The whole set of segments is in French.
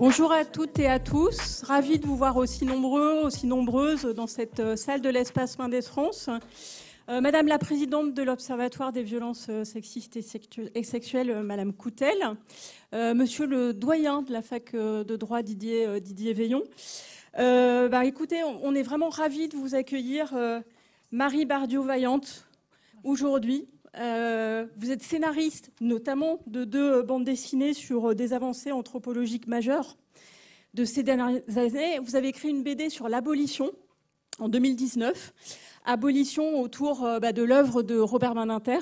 Bonjour à toutes et à tous. Ravie de vous voir aussi nombreux, aussi nombreuses dans cette salle de l'Espace Mendès-France. Madame la présidente de l'Observatoire des violences sexistes et sexuelles, Madame Coutel. Monsieur le doyen de la fac de droit, Didier Veillon. Écoutez, on est vraiment ravis de vous accueillir, Marie Bardiot-Vaillante, aujourd'hui. Vous êtes scénariste, notamment de 2 bandes dessinées sur des avancées anthropologiques majeures de ces dernières années. Vous avez écrit une BD sur l'abolition en 2019, abolition autour de l'œuvre de Robert Badinter.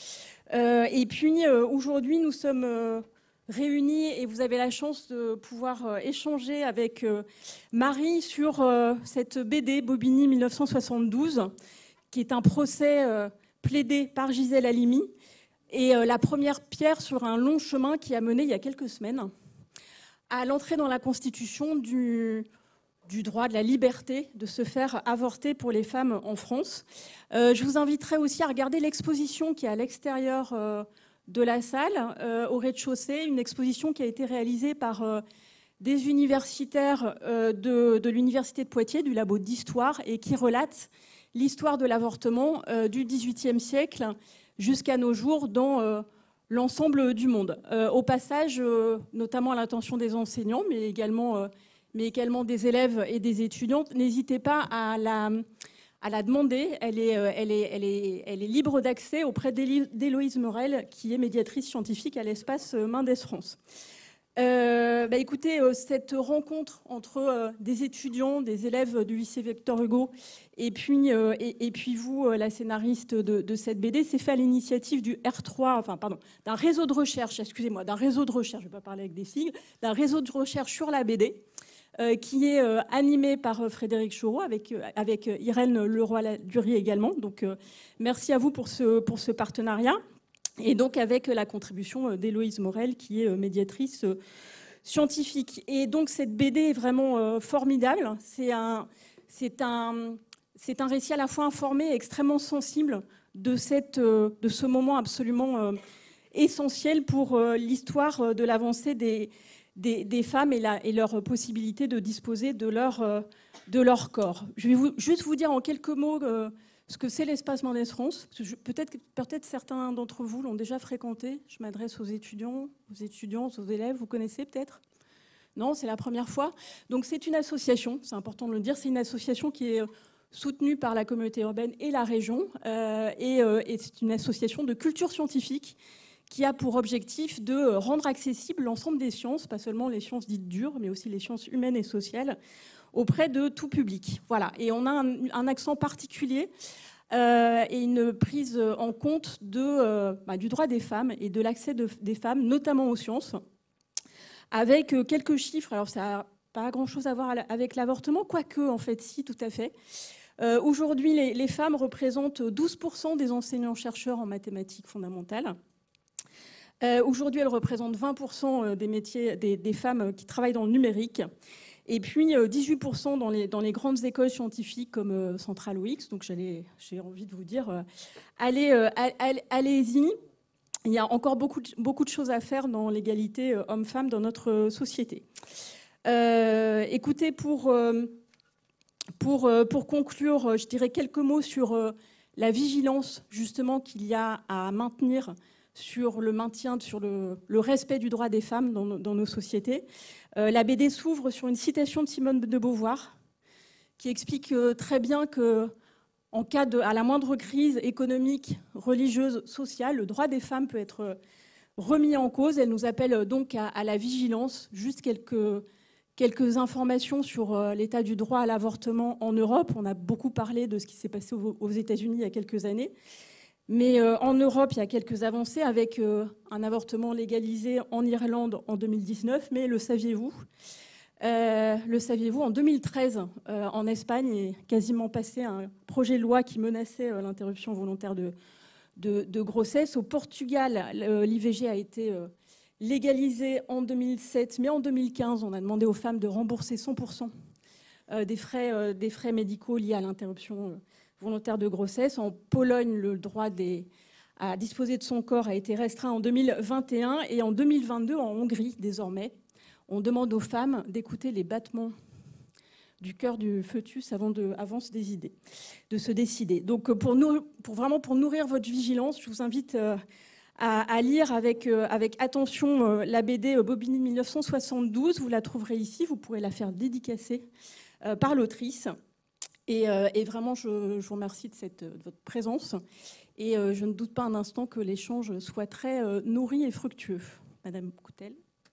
Et puis aujourd'hui, nous sommes réunis et vous avez la chance de pouvoir échanger avec Marie sur cette BD Bobigny 1972, qui est un procès plaidé par Gisèle Halimi, et la première pierre sur un long chemin qui a mené il y a quelques semaines à l'entrée dans la Constitution du droit, de la liberté de se faire avorter pour les femmes en France. Je vous inviterai aussi à regarder l'exposition qui est à l'extérieur de la salle, au rez-de-chaussée, une exposition qui a été réalisée par des universitaires de l'Université de Poitiers, du labo d'histoire, et qui relate l'histoire de l'avortement du XVIIIe siècle jusqu'à nos jours dans l'ensemble du monde. Au passage, notamment à l'intention des enseignants, mais également des élèves et des étudiantes, n'hésitez pas à la demander. Elle est libre d'accès auprès d'Héloïse Morel, qui est médiatrice scientifique à l'Espace Mendès-France. Écoutez, cette rencontre entre des étudiants, des élèves du lycée Victor Hugo et puis vous, la scénariste de cette BD, c'est fait à l'initiative du R3, d'un réseau de recherche, je ne vais pas parler avec des sigles, d'un réseau de recherche sur la BD, qui est animé par Frédéric Choreau, avec Irène Leroy-Durie également. Donc merci à vous pour ce partenariat. Et donc avec la contribution d'Héloïse Morel, qui est médiatrice scientifique. Et donc cette BD est vraiment formidable. C'est un récit à la fois informé et extrêmement sensible de ce moment absolument essentiel pour l'histoire de l'avancée des femmes et leur possibilité de disposer de leur corps. Je vais juste vous dire en quelques mots ce que c'est l'Espace Mendès-France. Peut-être certains d'entre vous l'ont déjà fréquenté. Je m'adresse aux étudiants, aux élèves. Vous connaissez peut-être ? Non, c'est la première fois. Donc c'est une association, c'est important de le dire, c'est une association qui est soutenue par la communauté urbaine et la région. Et c'est une association de culture scientifique qui a pour objectif de rendre accessible l'ensemble des sciences, pas seulement les sciences dites dures, mais aussi les sciences humaines et sociales, auprès de tout public. Voilà. Et on a un accent particulier et une prise en compte du droit des femmes et de l'accès des femmes, notamment aux sciences, avec quelques chiffres. Alors, ça n'a pas grand-chose à voir avec l'avortement, quoique, en fait, si, tout à fait. Aujourd'hui, les femmes représentent 12% des enseignants-chercheurs en mathématiques fondamentales. Aujourd'hui, elles représentent 20% des métiers des femmes qui travaillent dans le numérique. Et puis 18% dans les grandes écoles scientifiques comme Centrale ou X. Donc j'ai envie de vous dire, allez-y. Il y a encore beaucoup de choses à faire dans l'égalité homme-femme dans notre société. Écoutez, pour conclure, je dirais quelques mots sur la vigilance justement qu'il y a à maintenir sur le maintien, sur le respect du droit des femmes dans nos sociétés. La BD s'ouvre sur une citation de Simone de Beauvoir qui explique très bien qu'en cas à la moindre crise économique, religieuse, sociale, le droit des femmes peut être remis en cause. Elle nous appelle donc à la vigilance. Juste quelques informations sur l'état du droit à l'avortement en Europe. On a beaucoup parlé de ce qui s'est passé aux États-Unis il y a quelques années. Mais en Europe, il y a quelques avancées avec un avortement légalisé en Irlande en 2019. Mais le saviez-vous, en 2013, en Espagne, est quasiment passé un projet de loi qui menaçait l'interruption volontaire de grossesse. Au Portugal, l'IVG a été légalisé en 2007. Mais en 2015, on a demandé aux femmes de rembourser 100% des frais médicaux liés à l'interruption volontaire de grossesse. En Pologne, le droit à disposer de son corps a été restreint en 2021 et en 2022, en Hongrie, désormais, on demande aux femmes d'écouter les battements du cœur du fœtus avant de se décider. Donc pour nourrir votre vigilance, je vous invite à lire avec attention la BD Bobigny 1972. Vous la trouverez ici, vous pourrez la faire dédicacer par l'autrice. Et vraiment, je vous remercie de votre présence. Et je ne doute pas un instant que l'échange soit très nourri et fructueux. Madame Coutel.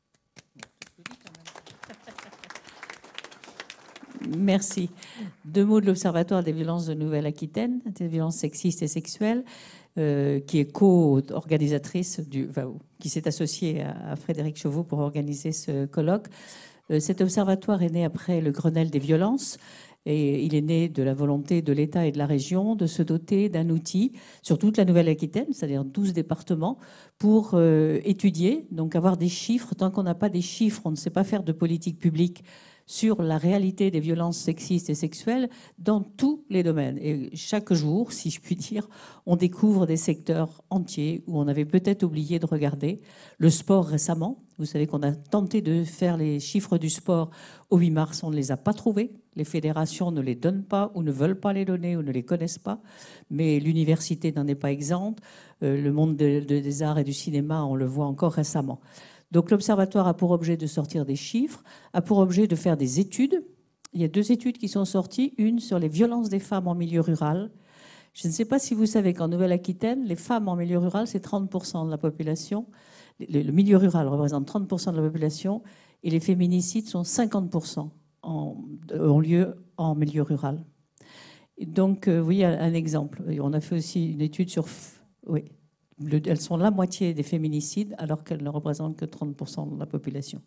Merci. 2 mots de l'Observatoire des violences de Nouvelle-Aquitaine, des violences sexistes et sexuelles, qui est co-organisatrice, qui s'est associée à Frédéric Chauveau pour organiser ce colloque. Cet observatoire est né après le Grenelle des violences. Et il est né de la volonté de l'État et de la région de se doter d'un outil sur toute la Nouvelle-Aquitaine, c'est-à-dire 12 départements, pour étudier, donc avoir des chiffres. Tant qu'on n'a pas des chiffres, on ne sait pas faire de politique publique sur la réalité des violences sexistes et sexuelles dans tous les domaines. Et chaque jour, si je puis dire, on découvre des secteurs entiers où on avait peut-être oublié de regarder. Le sport récemment, vous savez qu'on a tenté de faire les chiffres du sport au 8 mars, on ne les a pas trouvés. Les fédérations ne les donnent pas ou ne veulent pas les donner ou ne les connaissent pas. Mais l'université n'en est pas exempte. Le monde des arts et du cinéma, on le voit encore récemment. Donc l'Observatoire a pour objet de sortir des chiffres, a pour objet de faire des études. Il y a 2 études qui sont sorties, une sur les violences des femmes en milieu rural. Je ne sais pas si vous savez qu'en Nouvelle-Aquitaine, les femmes en milieu rural, c'est 30% de la population. Le milieu rural représente 30% de la population et les féminicides sont 50% ont lieu en milieu rural. Et donc, oui, un exemple. On a fait aussi une étude sur... Oui. Elles sont la moitié des féminicides alors qu'elles ne représentent que 30% de la population.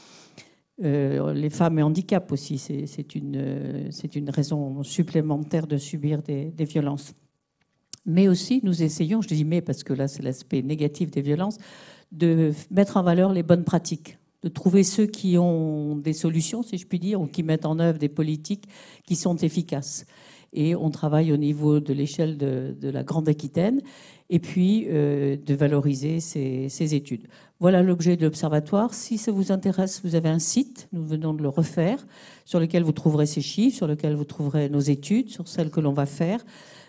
Les femmes et handicap aussi, c'est une raison supplémentaire de subir des violences. Mais aussi, nous essayons, je dis mais parce que là c'est l'aspect négatif des violences, de mettre en valeur les bonnes pratiques, de trouver ceux qui ont des solutions, si je puis dire, ou qui mettent en œuvre des politiques qui sont efficaces. Et on travaille au niveau de l'échelle de la Grande Aquitaine, et puis de valoriser ces études. Voilà l'objet de l'Observatoire. Si ça vous intéresse, vous avez un site, nous venons de le refaire, sur lequel vous trouverez ces chiffres, sur lequel vous trouverez nos études, sur celles que l'on va faire.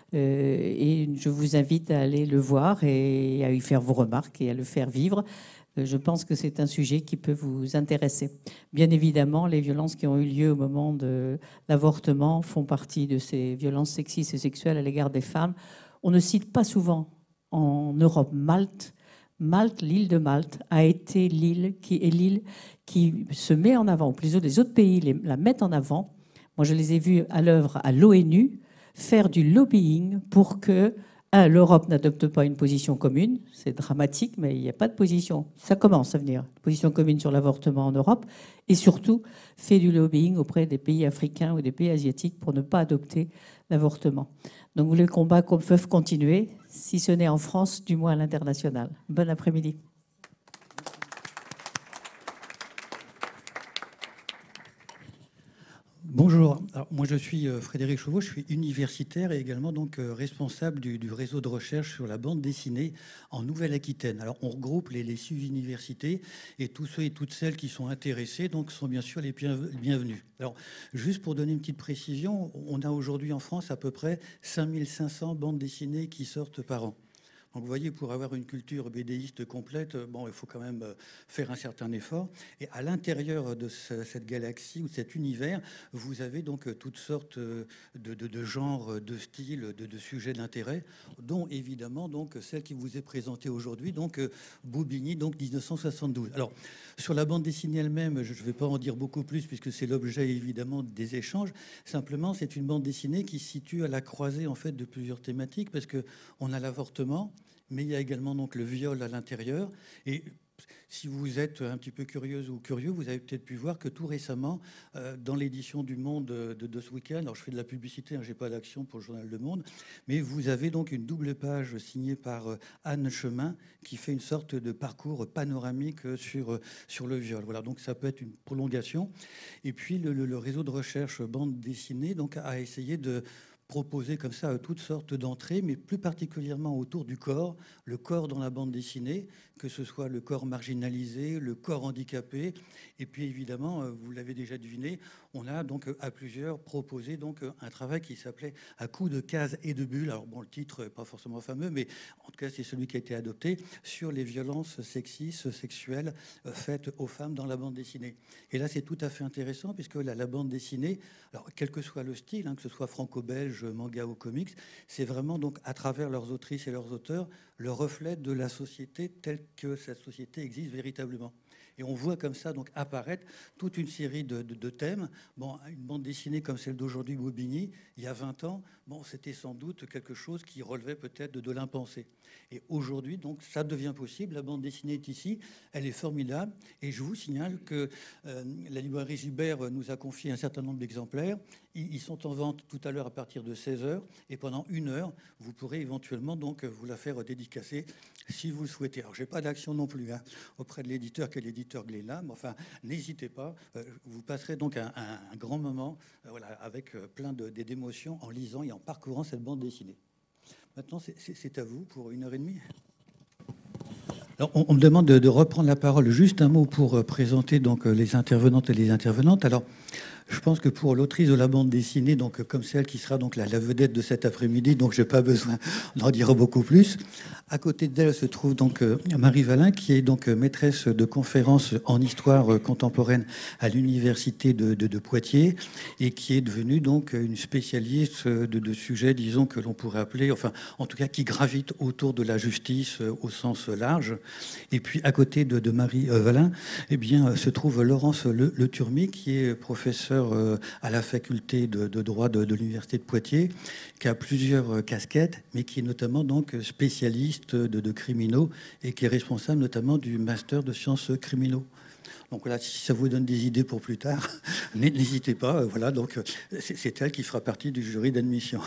Et je vous invite à aller le voir et à y faire vos remarques et à le faire vivre. Je pense que c'est un sujet qui peut vous intéresser. Bien évidemment, les violences qui ont eu lieu au moment de l'avortement font partie de ces violences sexistes et sexuelles à l'égard des femmes. On ne cite pas souvent en Europe Malte. Malte, l'île de Malte, a été l'île qui se met en avant, ou plutôt les autres pays la mettent en avant. Moi, je les ai vus à l'œuvre à l'ONU faire du lobbying pour que l'Europe n'adopte pas une position commune. C'est dramatique, mais il n'y a pas de position. Ça commence à venir. Position commune sur l'avortement en Europe. Et surtout, fait du lobbying auprès des pays africains ou des pays asiatiques pour ne pas adopter l'avortement. Donc les combats peuvent continuer, si ce n'est en France, du moins à l'international. Bon après-midi. Bonjour, alors, moi je suis Frédéric Chauveau, je suis universitaire et également donc responsable du réseau de recherche sur la bande dessinée en Nouvelle-Aquitaine. Alors on regroupe les 6 universités et tous ceux et toutes celles qui sont intéressés donc sont bien sûr les bienvenus. Alors juste pour donner une petite précision, on a aujourd'hui en France à peu près 5500 bandes dessinées qui sortent par an. Donc vous voyez, pour avoir une culture bédéiste complète, bon, il faut quand même faire un certain effort. Et à l'intérieur de cette galaxie ou de cet univers, vous avez donc toutes sortes de genres, de styles, de sujets d'intérêt, dont évidemment donc celle qui vous est présentée aujourd'hui, donc Bobigny, donc 1972. Alors sur la bande dessinée elle-même, je ne vais pas en dire beaucoup plus puisque c'est l'objet évidemment des échanges. Simplement, c'est une bande dessinée qui se situe à la croisée en fait de plusieurs thématiques parce que on a l'avortement, mais il y a également donc le viol à l'intérieur. Et si vous êtes un petit peu curieuse ou curieux, vous avez peut-être pu voir que tout récemment, dans l'édition du Monde de ce week-end, alors je fais de la publicité, hein, j'ai pas d'action pour le journal Le Monde, mais vous avez donc une double page signée par Anne Chemin qui fait une sorte de parcours panoramique sur le viol. Voilà, donc ça peut être une prolongation. Et puis le réseau de recherche bande dessinée donc a essayé de proposer comme ça toutes sortes d'entrées, mais plus particulièrement autour du corps, le corps dans la bande dessinée, que ce soit le corps marginalisé, le corps handicapé, et puis évidemment, vous l'avez déjà deviné, on a donc à plusieurs proposé donc un travail qui s'appelait À coups de cases et de bulles. Alors bon, le titre n'est pas forcément fameux, mais en tout cas c'est celui qui a été adopté sur les violences sexistes, sexuelles faites aux femmes dans la bande dessinée. Et là c'est tout à fait intéressant puisque la bande dessinée, alors quel que soit le style, hein, que ce soit franco-belge, manga ou comics, c'est vraiment donc à travers leurs autrices et leurs auteurs le reflet de la société telle que cette société existe véritablement. Et on voit comme ça donc apparaître toute une série de thèmes. Bon, une bande dessinée comme celle d'aujourd'hui, Bobigny, il y a 20 ans, bon, c'était sans doute quelque chose qui relevait peut-être de l'impensé. Et aujourd'hui, donc, ça devient possible. La bande dessinée est ici, elle est formidable. Et je vous signale que la librairie Gilbert nous a confié un certain nombre d'exemplaires. Ils sont en vente tout à l'heure à partir de 16h. Et pendant 1 heure, vous pourrez éventuellement donc vous la faire dédicacer si vous le souhaitez. Alors, je n'ai pas d'action non plus hein, auprès de l'éditeur qui est l'éditeur Glénat, mais enfin, n'hésitez pas. Vous passerez donc un grand moment voilà, avec plein d'émotions en lisant et en parcourant cette bande dessinée. Maintenant, c'est à vous pour 1h30. Alors, on me demande de reprendre la parole. Juste un mot pour présenter donc les intervenantes et les intervenantes. Alors, je pense que pour l'autrice de la bande dessinée, donc comme celle qui sera donc la vedette de cet après-midi, donc je n'ai pas besoin d'en dire beaucoup plus. À côté d'elle se trouve donc Marie Valin, qui est donc maîtresse de conférences en histoire contemporaine à l'université de Poitiers et qui est devenue donc une spécialiste de sujets, disons, que l'on pourrait appeler, enfin, en tout cas, qui gravitent autour de la justice au sens large. Et puis, à côté de Marie Valin, eh bien, se trouve Laurence Le Turmy, qui est professeure à la faculté de droit de l'université de Poitiers, qui a plusieurs casquettes, mais qui est notamment donc spécialiste de criminaux et qui est responsable notamment du master de sciences criminaux. Donc voilà, si ça vous donne des idées pour plus tard, n'hésitez pas. Voilà, donc c'est elle qui fera partie du jury d'admission.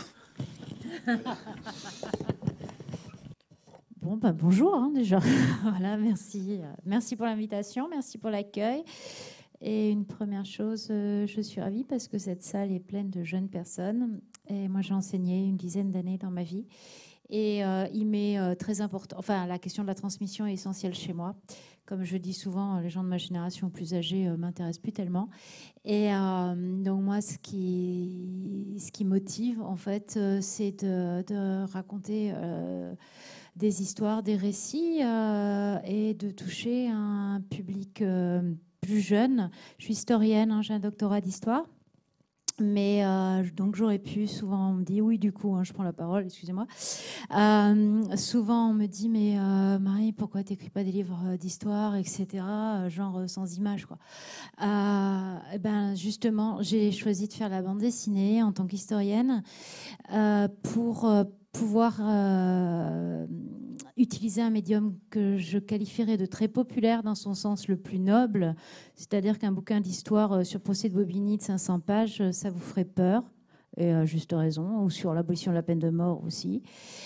Bon, bah, bonjour hein, déjà. Voilà, merci. Merci pour l'invitation, merci pour l'accueil. Et une première chose, je suis ravie parce que cette salle est pleine de jeunes personnes. Et moi, j'ai enseigné une dizaine d'années dans ma vie. Et il m'est très important. Enfin, la question de la transmission est essentielle chez moi. Comme je dis souvent, les gens de ma génération plus âgée m'intéressent plus tellement. Et donc moi, ce qui motive, en fait, c'est de raconter des histoires, des récits et de toucher un public plus jeune. Je suis historienne, hein, j'ai un doctorat d'histoire. Mais donc j'aurais pu, souvent on me dit, oui du coup, hein, je prends la parole, excusez-moi. Souvent on me dit, mais Marie, pourquoi tu n'écris pas des livres d'histoire, etc., genre sans images, quoi. Et ben, justement, j'ai choisi de faire la bande dessinée en tant qu'historienne pour pouvoir utiliser un médium que je qualifierais de très populaire dans son sens le plus noble, c'est-à-dire qu'un bouquin d'histoire sur Procès de Bobigny de 500 pages, ça vous ferait peur, et à juste raison, ou sur l'abolition de la peine de mort aussi.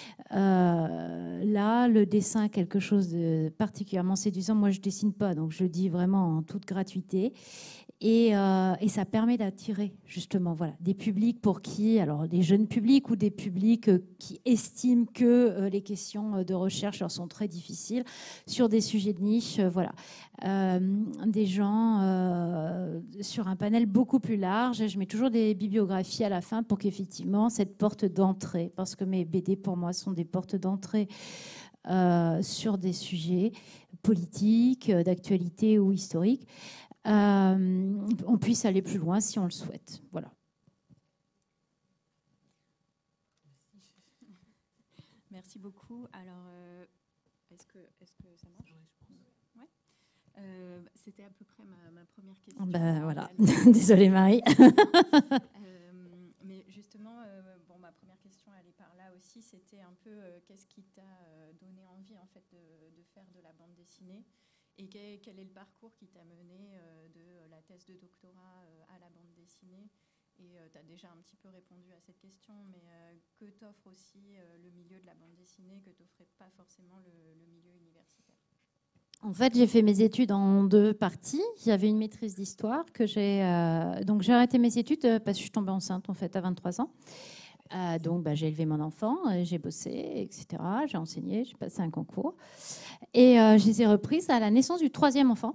Là, le dessin est quelque chose de particulièrement séduisant. Moi, je dessine pas, donc je le dis vraiment en toute gratuité. Et ça permet d'attirer justement des publics pour qui, alors des jeunes publics ou des publics qui estiment que les questions de recherche leur sont très difficiles sur des sujets de niche, des gens sur un panel beaucoup plus large. Je mets toujours des bibliographies à la fin pour qu'effectivement cette porte d'entrée, parce que mes BD pour moi sont des portes d'entrée sur des sujets politiques, d'actualité ou historiques, on puisse aller plus loin si on le souhaite. Voilà. Merci beaucoup. Alors, est-ce que ça marche? Ouais. C'était à peu près ma première question. Ben voilà. Désolée Marie. Mais justement, ma première question, elle est par là aussi. C'était un peu qu'est-ce qui t'a donné envie en fait de faire de la bande dessinée? Et quel est le parcours qui t'a mené de la thèse de doctorat à la bande dessinée? Et tu as déjà un petit peu répondu à cette question, mais que t'offre aussi le milieu de la bande dessinée que t'offrait pas forcément le milieu universitaire? En fait, j'ai fait mes études en 2 parties. J'avais une maîtrise d'histoire que donc j'ai arrêté mes études parce que je suis tombée enceinte en fait à 23 ans. Donc, j'ai élevé mon enfant, j'ai bossé, etc. J'ai enseigné, j'ai passé un concours. Et je les ai reprises à la naissance du 3e enfant.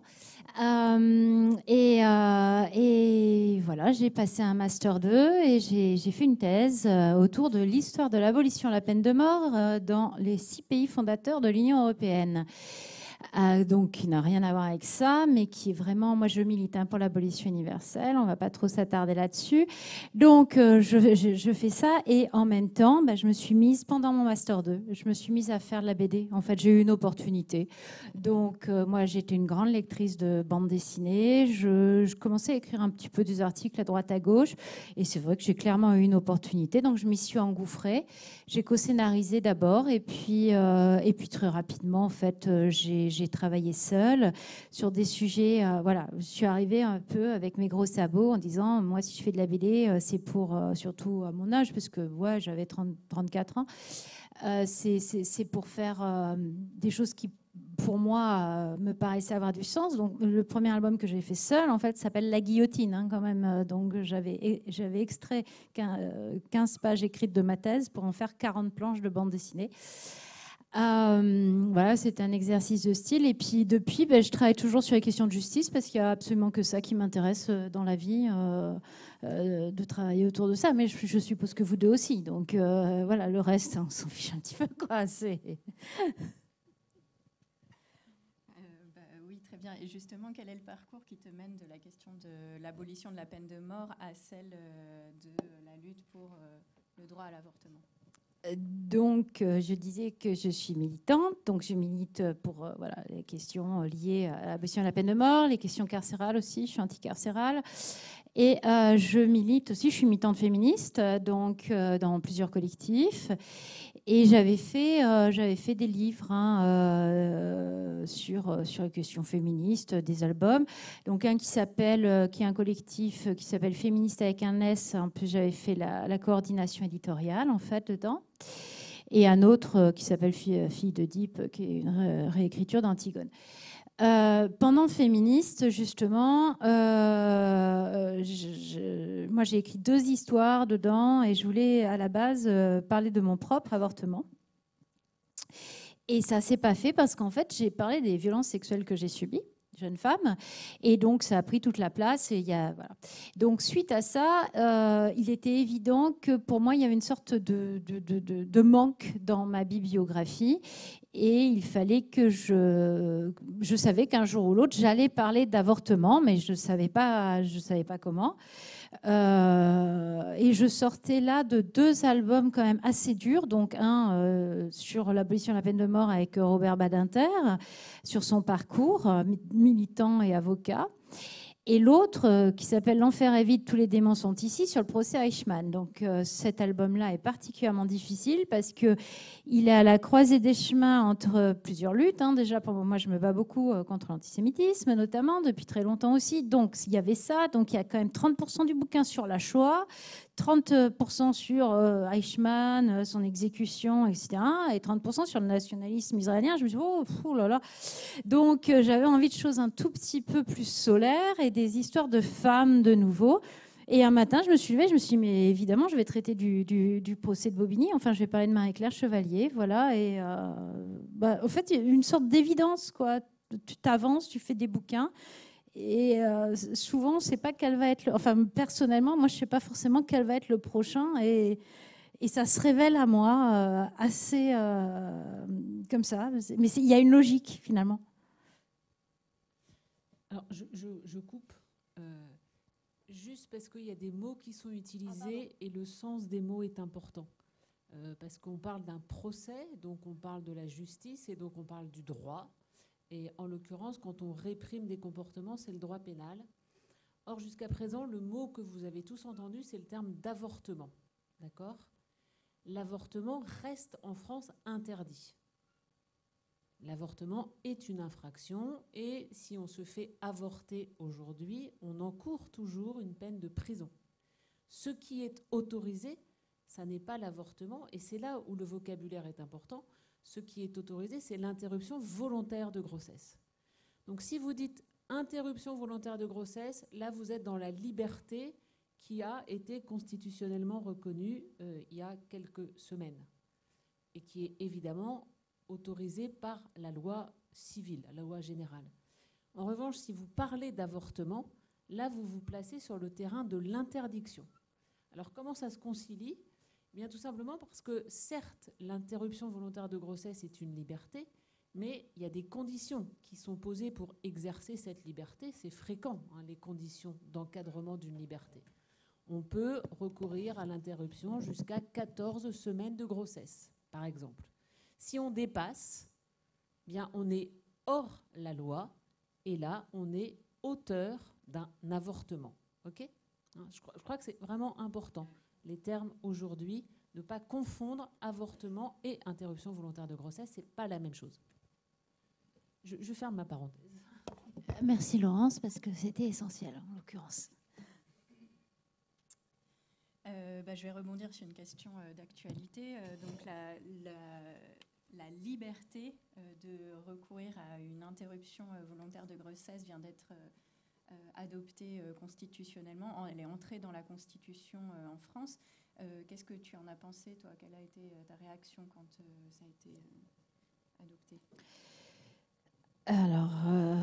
Et voilà, j'ai passé un Master 2 et j'ai fait une thèse autour de l'histoire de l'abolition de la peine de mort dans les 6 pays fondateurs de l'Union européenne. Donc, qui n'a rien à voir avec ça, mais qui est vraiment, moi je milite pour l'abolition universelle, on ne va pas trop s'attarder là-dessus. Donc, je fais ça et en même temps, je me suis mise, pendant mon Master 2, je me suis mise à faire de la BD. En fait, j'ai eu une opportunité. Donc, moi j'étais une grande lectrice de bande dessinée, je commençais à écrire un petit peu des articles à droite à gauche, et c'est vrai que j'ai clairement eu une opportunité, donc je m'y suis engouffrée. J'ai co-scénarisé d'abord, et puis très rapidement, en fait, j'ai travaillé seule sur des sujets. Voilà, je suis arrivée un peu avec mes gros sabots en disant, moi, si je fais de la BD, c'est pour, surtout à mon âge, parce que ouais, j'avais 34 ans, c'est pour faire des choses qui, pour moi, me paraissaient avoir du sens. Donc, le premier album que j'ai fait seul, en fait, s'appelle La Guillotine, quand même. Donc, j'avais extrait 15 pages écrites de ma thèse pour en faire 40 planches de bande dessinée. Voilà, c'est un exercice de style. Et puis depuis, je travaille toujours sur les questions de justice parce qu'il n'y a absolument que ça qui m'intéresse dans la vie, de travailler autour de ça. Mais je suppose que vous deux aussi. Donc voilà, le reste, on s'en fiche un petit peu, quoi. Oui, très bien. Et justement, quel est le parcours qui te mène de la question de l'abolition de la peine de mort à celle de la lutte pour le droit à l'avortement ? Donc, je disais que je suis militante. Donc, je milite pour voilà, les questions liées à l'abolition de la peine de mort, les questions carcérales aussi. Je suis anticarcérale. Et je milite aussi, je suis militante féministe, donc dans plusieurs collectifs. Et j'avais fait des livres sur les questions féministes, des albums. Donc un qui est un collectif qui s'appelle Féministe avec un S. En plus, j'avais fait la coordination éditoriale en fait dedans. Et un autre qui s'appelle Fille de Deep, qui est une réécriture d'Antigone. Pendant Féministe, justement, moi j'ai écrit 2 histoires dedans et je voulais à la base parler de mon propre avortement. Et ça s'est pas fait parce qu'en fait j'ai parlé des violences sexuelles que j'ai subies, jeune femme, et donc ça a pris toute la place. Et voilà. Donc suite à ça, il était évident que pour moi il y avait une sorte de manque dans ma bibliographie. Et il fallait que je savais qu'un jour ou l'autre, j'allais parler d'avortement, mais je savais pas comment. Et je sortais là de 2 albums quand même assez durs. Donc un sur l'abolition de la peine de mort avec Robert Badinter, sur son parcours militant et avocat. Et l'autre qui s'appelle L'enfer est vide, tous les démons sont ici, sur le procès Eichmann. Donc cet album-là est particulièrement difficile parce qu'il est à la croisée des chemins entre plusieurs luttes. Déjà, pour moi, je me bats beaucoup contre l'antisémitisme, notamment, depuis très longtemps aussi. Donc il y avait ça. Donc il y a quand même 30% du bouquin sur la Shoah, 30% sur Eichmann, son exécution, etc. Et 30% sur le nationalisme israélien. Je me suis dit, oh là là. Donc j'avais envie de choses un tout petit peu plus solaires et des histoires de femmes de nouveau. Et un matin, je me suis levée, je me suis dit, mais évidemment, je vais traiter du procès de Bobigny. Enfin, je vais parler de Marie-Claire Chevalier, voilà. Et en fait, il y a une sorte d'évidence, quoi. Tu t'avances, tu fais des bouquins. Et souvent, c'est pas quel va être. Enfin, personnellement, moi, je sais pas forcément quel va être le prochain. Et ça se révèle à moi assez comme ça. Mais il y a une logique, finalement. Alors, je coupe juste parce qu'il y a des mots qui sont utilisés et le sens des mots est important. Parce qu'on parle d'un procès, donc on parle de la justice et donc on parle du droit. Et en l'occurrence, quand on réprime des comportements, c'est le droit pénal. Or, jusqu'à présent, le mot que vous avez tous entendu, c'est le terme d'avortement. D'accord ? L'avortement reste en France interdit. L'avortement est une infraction et si on se fait avorter aujourd'hui, on encourt toujours une peine de prison. Ce qui est autorisé, ça n'est pas l'avortement et c'est là où le vocabulaire est important. Ce qui est autorisé, c'est l'interruption volontaire de grossesse. Donc si vous dites interruption volontaire de grossesse, là vous êtes dans la liberté qui a été constitutionnellement reconnu il y a quelques semaines et qui est évidemment autorisé par la loi civile, la loi générale. En revanche, si vous parlez d'avortement, là, vous vous placez sur le terrain de l'interdiction. Alors, comment ça se concilie ? Eh bien, tout simplement parce que, certes, l'interruption volontaire de grossesse est une liberté, mais il y a des conditions qui sont posées pour exercer cette liberté. C'est fréquent, les conditions d'encadrement d'une liberté. On peut recourir à l'interruption jusqu'à 14 semaines de grossesse, par exemple. Si on dépasse, eh bien, on est hors la loi, et là, on est auteur d'un avortement. Okay ? Je crois que c'est vraiment important, les termes aujourd'hui, ne pas confondre avortement et interruption volontaire de grossesse, ce n'est pas la même chose. Je ferme ma parenthèse. Merci Laurence, parce que c'était essentiel en l'occurrence. Je vais rebondir sur une question d'actualité. Donc la liberté de recourir à une interruption volontaire de grossesse vient d'être adoptée constitutionnellement. Elle est entrée dans la Constitution en France. Qu'est-ce que tu en as pensé, toi ? Quelle a été ta réaction quand ça a été adopté ? Alors,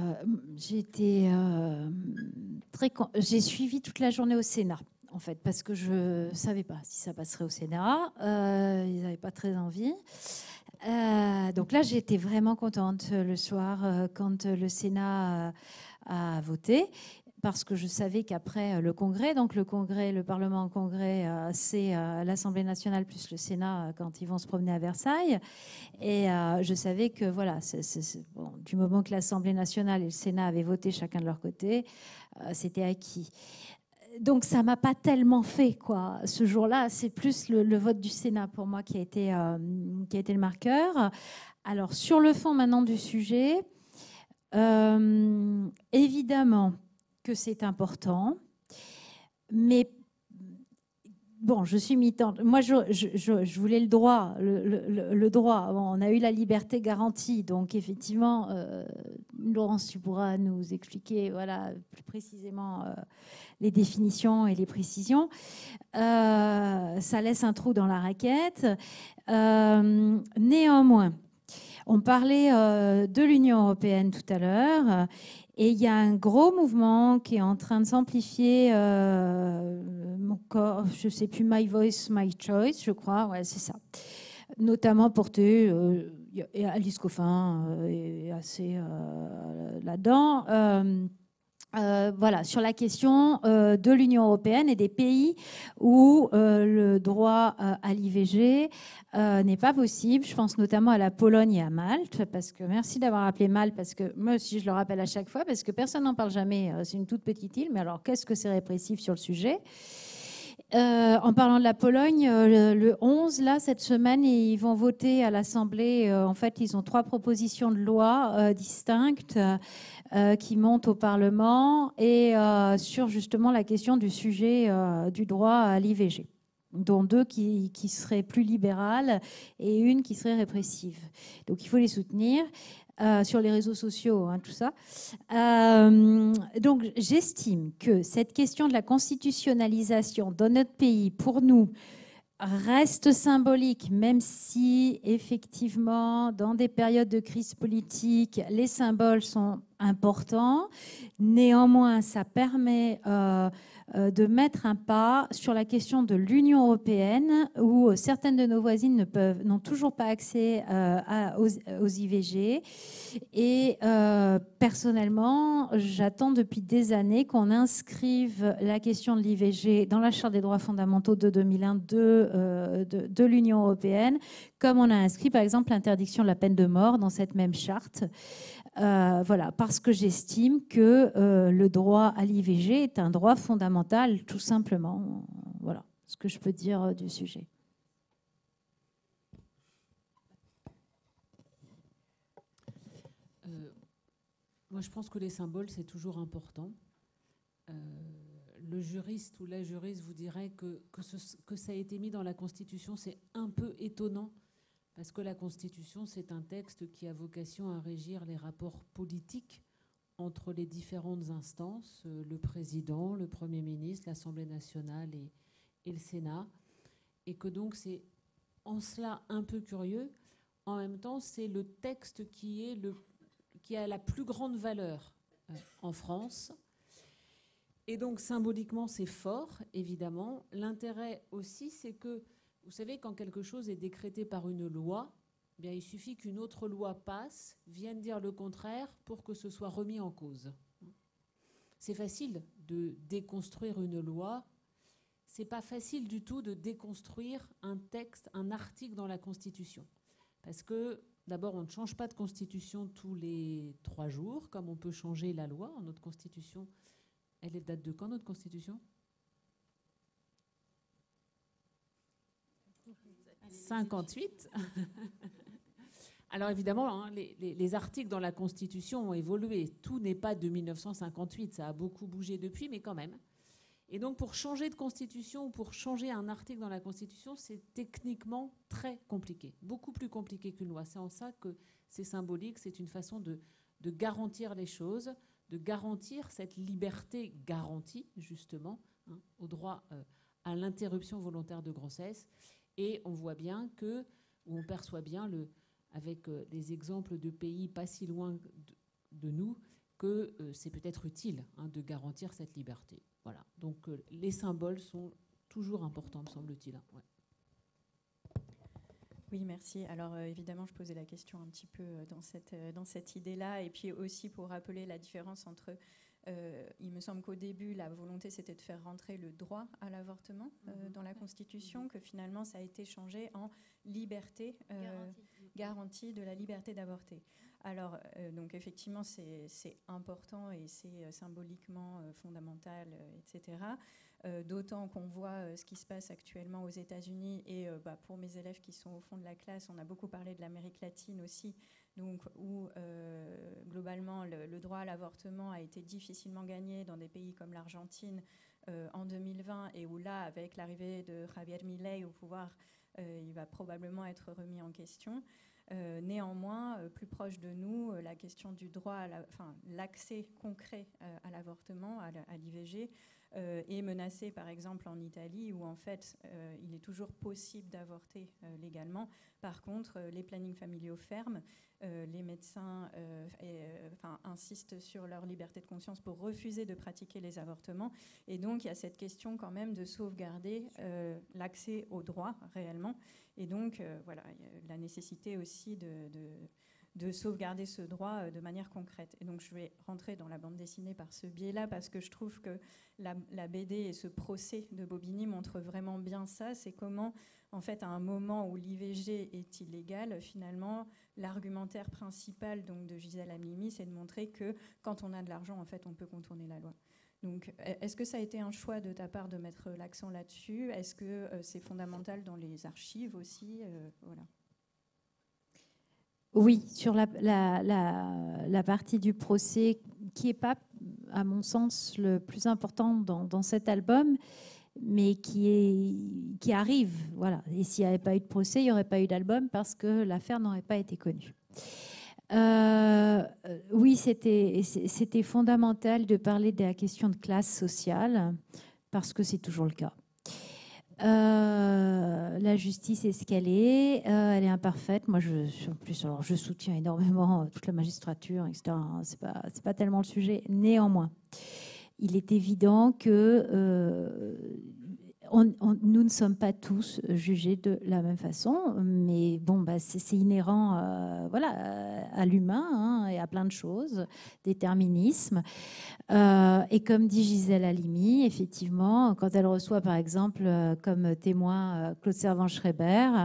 j'ai suivi toute la journée au Sénat, en fait, parce que je ne savais pas si ça passerait au Sénat. Ils n'avaient pas très envie. Donc là, j'étais vraiment contente le soir quand le Sénat a voté, parce que je savais qu'après le Congrès, donc le Parlement en Congrès, c'est l'Assemblée nationale plus le Sénat quand ils vont se promener à Versailles. Et je savais que voilà, bon, du moment que l'Assemblée nationale et le Sénat avaient voté chacun de leur côté, c'était acquis. Donc ça m'a pas tellement fait quoi. Ce jour-là, c'est plus le vote du Sénat pour moi qui a été le marqueur. Alors sur le fond maintenant du sujet, évidemment que c'est important, mais bon, je suis mi-tente. Moi, je voulais le droit. Le droit. Bon, on a eu la liberté garantie. Donc, effectivement, Laurence, tu pourras nous expliquer voilà, plus précisément les définitions et les précisions. Ça laisse un trou dans la raquette. Néanmoins, on parlait de l'Union européenne tout à l'heure. Et il y a un gros mouvement qui est en train de s'amplifier. Mon corps, je ne sais plus, My Voice, My Choice, je crois. Ouais, c'est ça. Notamment porté, Alice Coffin est assez là-dedans. Voilà, sur la question de l'Union européenne et des pays où le droit à l'IVG n'est pas possible. Je pense notamment à la Pologne et à Malte, parce que merci d'avoir appelé Malte, parce que moi aussi je le rappelle à chaque fois, parce que personne n'en parle jamais. C'est une toute petite île, mais alors qu'est-ce que c'est répressif sur le sujet ? En parlant de la Pologne, le 11, là, cette semaine, ils vont voter à l'Assemblée. En fait, ils ont 3 propositions de loi distinctes qui montent au Parlement et sur justement la question du sujet du droit à l'IVG, dont 2 qui seraient plus libérales et une qui serait répressive. Donc, il faut les soutenir. Sur les réseaux sociaux, tout ça. Donc, j'estime que cette question de la constitutionnalisation dans notre pays, pour nous, reste symbolique, même si, effectivement, dans des périodes de crise politique, les symboles sont importants. Néanmoins, ça permet de mettre un pas sur la question de l'Union européenne, où certaines de nos voisines n'ont toujours pas accès aux IVG. Et personnellement, j'attends depuis des années qu'on inscrive la question de l'IVG dans la Charte des droits fondamentaux de 2001 de l'Union européenne, comme on a inscrit par exemple l'interdiction de la peine de mort dans cette même charte. Voilà, parce que j'estime que le droit à l'IVG est un droit fondamental, tout simplement. Voilà ce que je peux dire du sujet. Moi, je pense que les symboles, c'est toujours important. Le juriste ou la juriste vous dirait que ça a été mis dans la Constitution, c'est un peu étonnant, parce que la Constitution, c'est un texte qui a vocation à régir les rapports politiques entre les différentes instances, le président, le Premier ministre, l'Assemblée nationale et le Sénat, et que donc c'est en cela un peu curieux. En même temps, c'est le texte qui a la plus grande valeur en France. Et donc, symboliquement, c'est fort, évidemment. L'intérêt aussi, c'est que, vous savez, quand quelque chose est décrété par une loi, eh bien, il suffit qu'une autre loi passe, vienne dire le contraire pour que ce soit remis en cause. C'est facile de déconstruire une loi. C'est pas facile du tout de déconstruire un texte, un article dans la Constitution. Parce que, d'abord, on ne change pas de Constitution tous les 3 jours, comme on peut changer la loi. Notre Constitution, elle date de quand, notre Constitution ? 58. Alors évidemment, hein, les articles dans la Constitution ont évolué. Tout n'est pas de 1958, ça a beaucoup bougé depuis, mais quand même. Et donc pour changer de Constitution ou pour changer un article dans la Constitution, c'est techniquement très compliqué, beaucoup plus compliqué qu'une loi. C'est en ça que c'est symbolique, c'est une façon de garantir les choses, de garantir cette liberté garantie, justement, hein, au droit à l'interruption volontaire de grossesse. Et on voit bien que, ou on perçoit bien, avec les exemples de pays pas si loin de nous, que c'est peut-être utile, hein, de garantir cette liberté. Voilà. Donc les symboles sont toujours importants, me semble-t-il. Ouais. Oui, merci. Alors évidemment, je posais la question un petit peu dans cette idée-là, et puis aussi pour rappeler la différence entre... il me semble qu'au début, la volonté, c'était de faire rentrer le droit à l'avortement dans la Constitution, que finalement, ça a été changé en liberté, garantie de la liberté d'avorter. Alors, donc effectivement, c'est important et c'est symboliquement fondamental, etc. D'autant qu'on voit ce qui se passe actuellement aux États-Unis et pour mes élèves qui sont au fond de la classe, on a beaucoup parlé de l'Amérique latine aussi, donc où globalement le droit à l'avortement a été difficilement gagné dans des pays comme l'Argentine en 2020 et où là, avec l'arrivée de Javier Milei au pouvoir, il va probablement être remis en question. Néanmoins, plus proche de nous, la question du droit, l'accès concret à l'avortement, à l'IVG, est menacée par exemple en Italie où en fait il est toujours possible d'avorter légalement. Par contre, les plannings familiaux ferment, les médecins insistent sur leur liberté de conscience pour refuser de pratiquer les avortements. Et donc il y a cette question quand même de sauvegarder l'accès au droit réellement. Et donc voilà, il y a la nécessité aussi de sauvegarder ce droit de manière concrète. Et donc je vais rentrer dans la bande dessinée par ce biais-là parce que je trouve que la BD et ce procès de Bobigny montrent vraiment bien ça. C'est comment, en fait, à un moment où l'IVG est illégal, finalement, l'argumentaire principal donc, de Gisèle Halimi, c'est de montrer que quand on a de l'argent, en fait, on peut contourner la loi. Donc, est-ce que ça a été un choix de ta part de mettre l'accent là-dessus ? Est-ce que c'est fondamental dans les archives aussi ? Voilà. Oui, sur la partie du procès qui n'est pas, à mon sens, le plus important dans cet album, mais qui arrive. Voilà. Et s'il n'y avait pas eu de procès, il n'y aurait pas eu d'album parce que l'affaire n'aurait pas été connue. Oui, c'était fondamental de parler de la question de classe sociale parce que c'est toujours le cas. La justice est ce qu'elle est, elle est imparfaite. Moi, je soutiens énormément toute la magistrature, etc. C'est pas tellement le sujet. Néanmoins, il est évident que nous ne sommes pas tous jugés de la même façon, mais bon, c'est inhérent à l'humain hein, et à plein de choses, déterminisme. Et comme dit Gisèle Halimi, effectivement, quand elle reçoit par exemple comme témoin Claude Servan-Schreiber,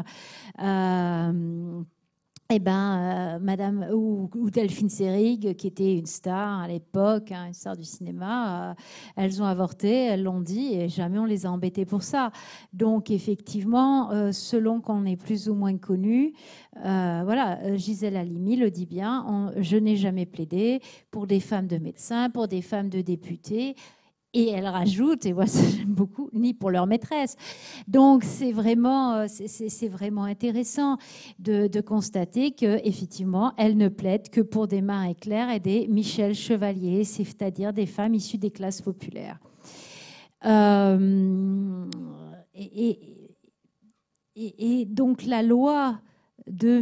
Madame ou Delphine Seyrig, qui était une star à l'époque, hein, une star du cinéma, elles ont avorté, elles l'ont dit, et jamais on les a embêtées pour ça. Donc effectivement, selon qu'on est plus ou moins connu, Gisèle Halimi le dit bien, je n'ai jamais plaidé pour des femmes de médecins, pour des femmes de députés. Et elle rajoute, et moi ça j'aime beaucoup, ni pour leur maîtresse. Donc c'est vraiment intéressant de constater qu'effectivement, elle ne plaide que pour des Marie Claire et des Michel Chevalier, c'est-à-dire des femmes issues des classes populaires. Et donc la loi de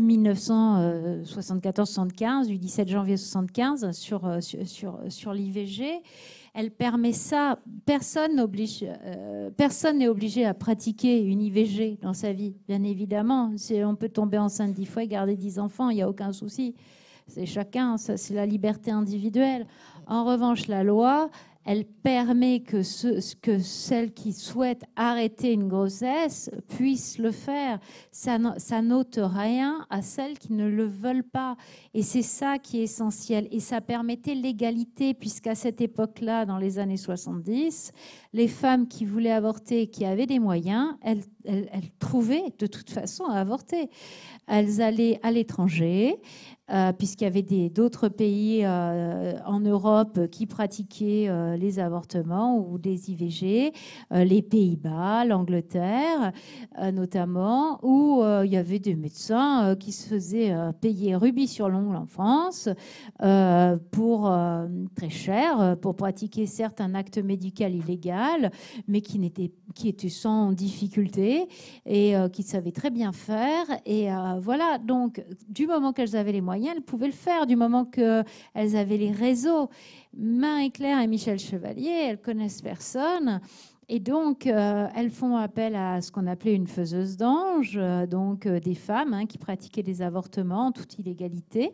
1974-75, du 17 janvier 75 sur l'IVG, elle permet ça. Personne n'est obligé à pratiquer une IVG dans sa vie, bien évidemment. On peut tomber enceinte 10 fois et garder 10 enfants, il n'y a aucun souci. C'est chacun, c'est la liberté individuelle. En revanche, la loi, elle permet que celles qui souhaitent arrêter une grossesse puissent le faire. Ça n'ôte rien à celles qui ne le veulent pas. Et c'est ça qui est essentiel. Et ça permettait l'égalité, puisqu'à cette époque-là, dans les années 70, les femmes qui voulaient avorter, qui avaient des moyens, elles trouvaient de toute façon à avorter. Elles allaient à l'étranger, puisqu'il y avait d'autres pays en Europe qui pratiquaient les avortements ou des IVG, les Pays-Bas, l'Angleterre notamment, où il y avait des médecins qui se faisaient payer rubis sur l'ongle en France pour très cher, pour pratiquer certes un acte médical illégal, mais qui était sans difficulté et qui savaient très bien faire. Et voilà, donc du moment qu'elles avaient les moyens, elles pouvaient le faire. Du moment qu'elles avaient les réseaux, Marie Claire et Michel Chevalier, elles connaissent personne. Et donc, elles font appel à ce qu'on appelait une faiseuse d'ange, donc des femmes qui pratiquaient des avortements en toute illégalité.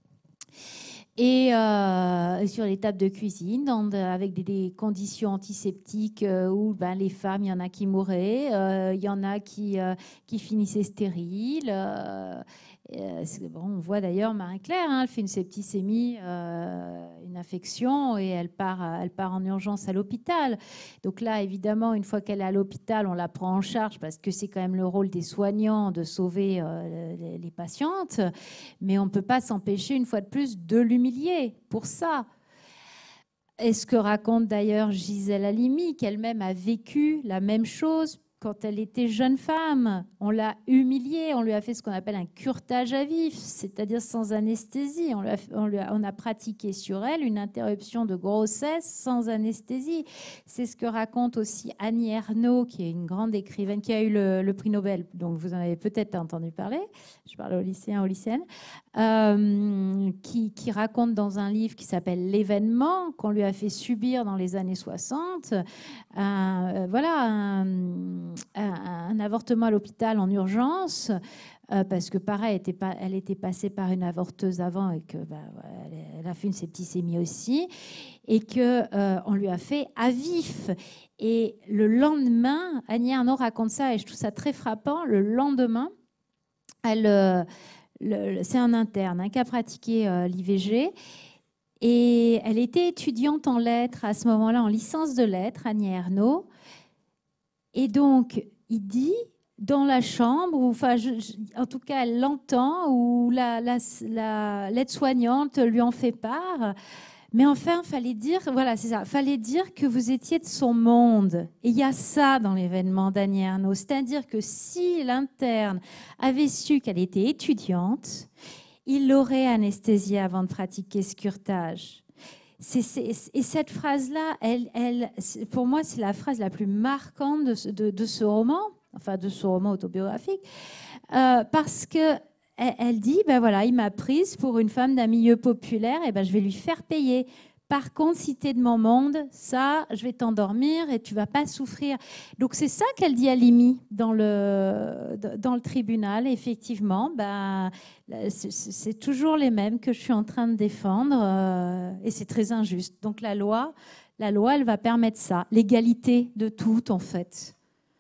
Et sur les tables de cuisine, avec des conditions antiseptiques où les femmes, il y en a qui mouraient, il y en a qui finissaient stériles. On voit d'ailleurs Marie-Claire, elle fait une septicémie, une infection, et elle part en urgence à l'hôpital. Donc là, évidemment, une fois qu'elle est à l'hôpital, on la prend en charge parce que c'est quand même le rôle des soignants de sauver les patientes. Mais on ne peut pas s'empêcher, une fois de plus, de l'humilier pour ça. Et ce que raconte d'ailleurs Gisèle Halimi, qu'elle-même a vécu la même chose quand elle était jeune femme. On l'a humiliée, on lui a fait ce qu'on appelle un curetage à vif, c'est-à-dire sans anesthésie. On a pratiqué sur elle une interruption de grossesse sans anesthésie. C'est ce que raconte aussi Annie Ernaux, qui est une grande écrivaine, qui a eu le prix Nobel, donc vous en avez peut-être entendu parler. Je parle aux lycéens, aux lycéennes. Qui raconte dans un livre qui s'appelle L'événement, qu'on lui a fait subir dans les années 60. Un avortement à l'hôpital en urgence, parce que pareil, elle était passée par une avorteuse avant et que elle a fait une septicémie aussi, et qu'on lui a fait à vif. Et le lendemain, Annie Ernaux raconte ça, et je trouve ça très frappant. Le lendemain, c'est un interne qui a pratiqué l'IVG, et elle était étudiante en lettres à ce moment-là, en licence de lettres, Annie Ernaux. Et donc, il dit dans la chambre, en tout cas, elle l'entend, ou l'aide-soignante lui en fait part. Mais enfin, fallait dire que vous étiez de son monde. Et il y a ça dans l'événement d'Annie Ernaux. C'est-à-dire que si l'interne avait su qu'elle était étudiante, il l'aurait anesthésiée avant de pratiquer ce curetage. Et cette phrase-là, pour moi, c'est la phrase la plus marquante de ce roman, enfin de ce roman autobiographique, parce que elle dit, il m'a prise pour une femme d'un milieu populaire, et je vais lui faire payer. Par contre, si tu es de mon monde, ça, je vais t'endormir et tu vas pas souffrir. Donc c'est ça qu'elle dit à Halimi dans le tribunal. Effectivement, c'est toujours les mêmes que je suis en train de défendre, et c'est très injuste. Donc la loi, elle va permettre ça, l'égalité de toutes en fait.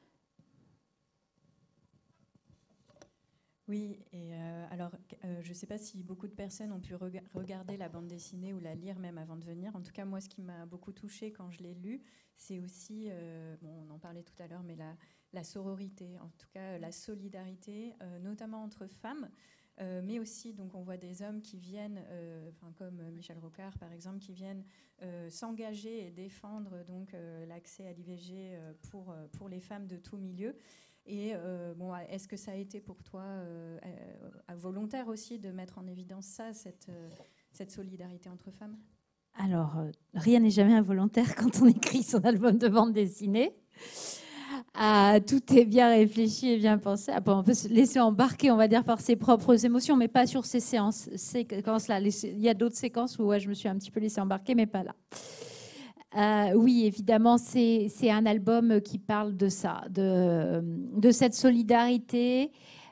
Oui, et alors je ne sais pas si beaucoup de personnes ont pu regarder la bande dessinée ou la lire même avant de venir. En tout cas, moi, ce qui m'a beaucoup touchée quand je l'ai lu, c'est aussi, on en parlait tout à l'heure, mais la sororité, en tout cas la solidarité, notamment entre femmes. mais aussi donc on voit des hommes qui viennent, comme Michel Rocard par exemple, qui viennent s'engager et défendre donc l'accès à l'IVG pour les femmes de tout milieu. Et est-ce que ça a été pour toi volontaire aussi de mettre en évidence ça, cette solidarité entre femmes? Alors, rien n'est jamais involontaire quand on écrit son album de bande dessinée. Tout est bien réfléchi et bien pensé. On peut se laisser embarquer, on va dire, par ses propres émotions, mais pas sur ces séquences-là. Il y a d'autres séquences où je me suis un petit peu laissée embarquer, mais pas là. Oui, évidemment, c'est un album qui parle de ça, de cette solidarité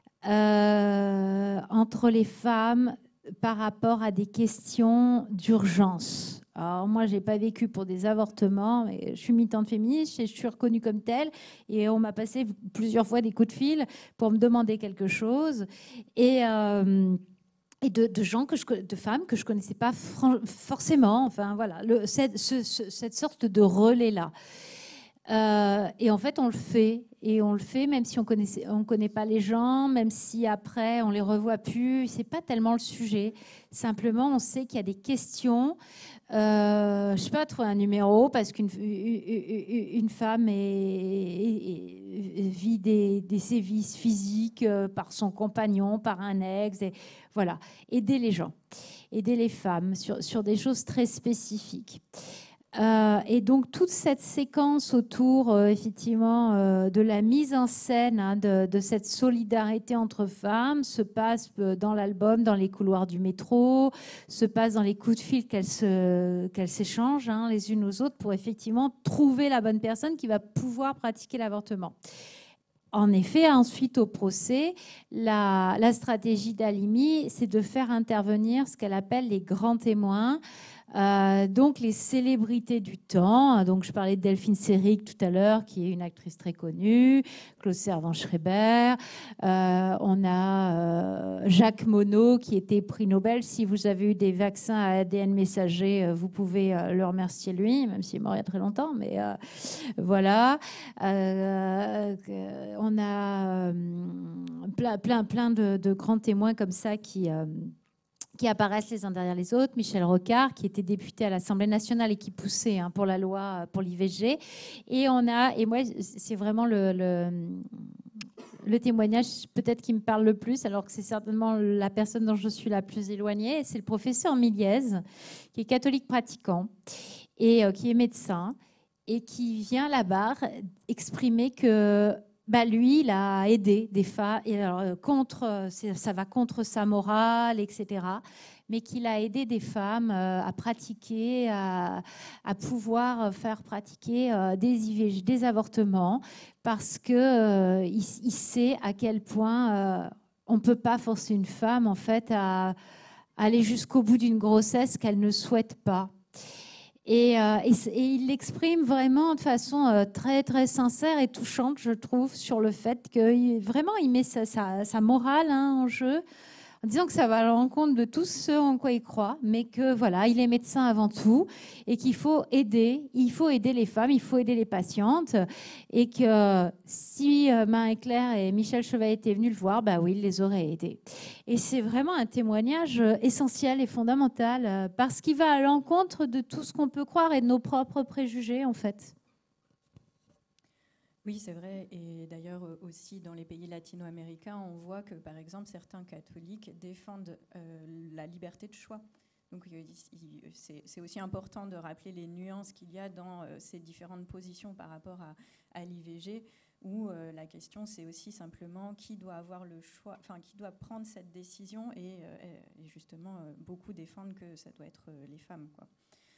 entre les femmes par rapport à des questions d'urgence. Alors moi, je n'ai pas vécu pour des avortements, mais je suis militante féministe et je suis reconnue comme telle. Et on m'a passé plusieurs fois des coups de fil pour me demander quelque chose. Et de gens de femmes que je connaissais pas forcément. Enfin voilà, cette sorte de relais-là. Et en fait, on le fait. Et on le fait même si on connaît pas les gens, même si après on les revoit plus. C'est pas tellement le sujet. Simplement, on sait qu'il y a des questions. Je sais pas, trouver un numéro parce qu'une femme vit des sévices physiques par son compagnon, par un ex. Et voilà, aider les gens, aider les femmes sur des choses très spécifiques. Et donc toute cette séquence autour effectivement de la mise en scène de cette solidarité entre femmes se passe dans l'album, dans les couloirs du métro, se passe dans les coups de fil qu'elles s'échangent les unes aux autres pour effectivement trouver la bonne personne qui va pouvoir pratiquer l'avortement. En effet, ensuite au procès, la stratégie d'Halimi, c'est de faire intervenir ce qu'elle appelle les grands témoins. Donc les célébrités du temps. Donc je parlais de Delphine Seyrig tout à l'heure, qui est une actrice très connue, Claude Servan-Schreiber. On a Jacques Monod, qui était prix Nobel. Si vous avez eu des vaccins à ADN messager, vous pouvez le remercier lui, même s'il est mort il y a très longtemps. Mais voilà. On a plein de grands témoins comme ça qui apparaissent les uns derrière les autres. Michel Rocard, qui était député à l'Assemblée nationale et qui poussait pour la loi pour l'IVG. Et moi, c'est vraiment le témoignage peut-être qui me parle le plus, alors que c'est certainement la personne dont je suis la plus éloignée. C'est le professeur Miliez, qui est catholique pratiquant et qui est médecin et qui vient à la barre exprimer que lui, il a aidé des femmes, et alors, ça va contre sa morale, etc. Mais qu'il a aidé des femmes à pratiquer, à pouvoir faire pratiquer des IVG, des avortements, parce que il sait à quel point on ne peut pas forcer une femme en fait à aller jusqu'au bout d'une grossesse qu'elle ne souhaite pas. Et il l'exprime vraiment de façon très, très sincère et touchante, je trouve, sur le fait que vraiment il met sa morale en jeu, en disant que ça va à l'encontre de tout ce en quoi il croit, mais que voilà, il est médecin avant tout et qu'il faut aider les femmes, il faut aider les patientes, et que si Marie Claire et Michel Chevalier étaient venus le voir, oui, il les aurait aidés. Et c'est vraiment un témoignage essentiel et fondamental parce qu'il va à l'encontre de tout ce qu'on peut croire et de nos propres préjugés, en fait. Oui, c'est vrai. Et d'ailleurs, aussi dans les pays latino-américains, on voit que, par exemple, certains catholiques défendent la liberté de choix. Donc, c'est aussi important de rappeler les nuances qu'il y a dans ces différentes positions par rapport à l'IVG, où la question, c'est aussi simplement qui doit avoir le choix, enfin, qui doit prendre cette décision. Et justement, beaucoup défendent que ça doit être les femmes, quoi.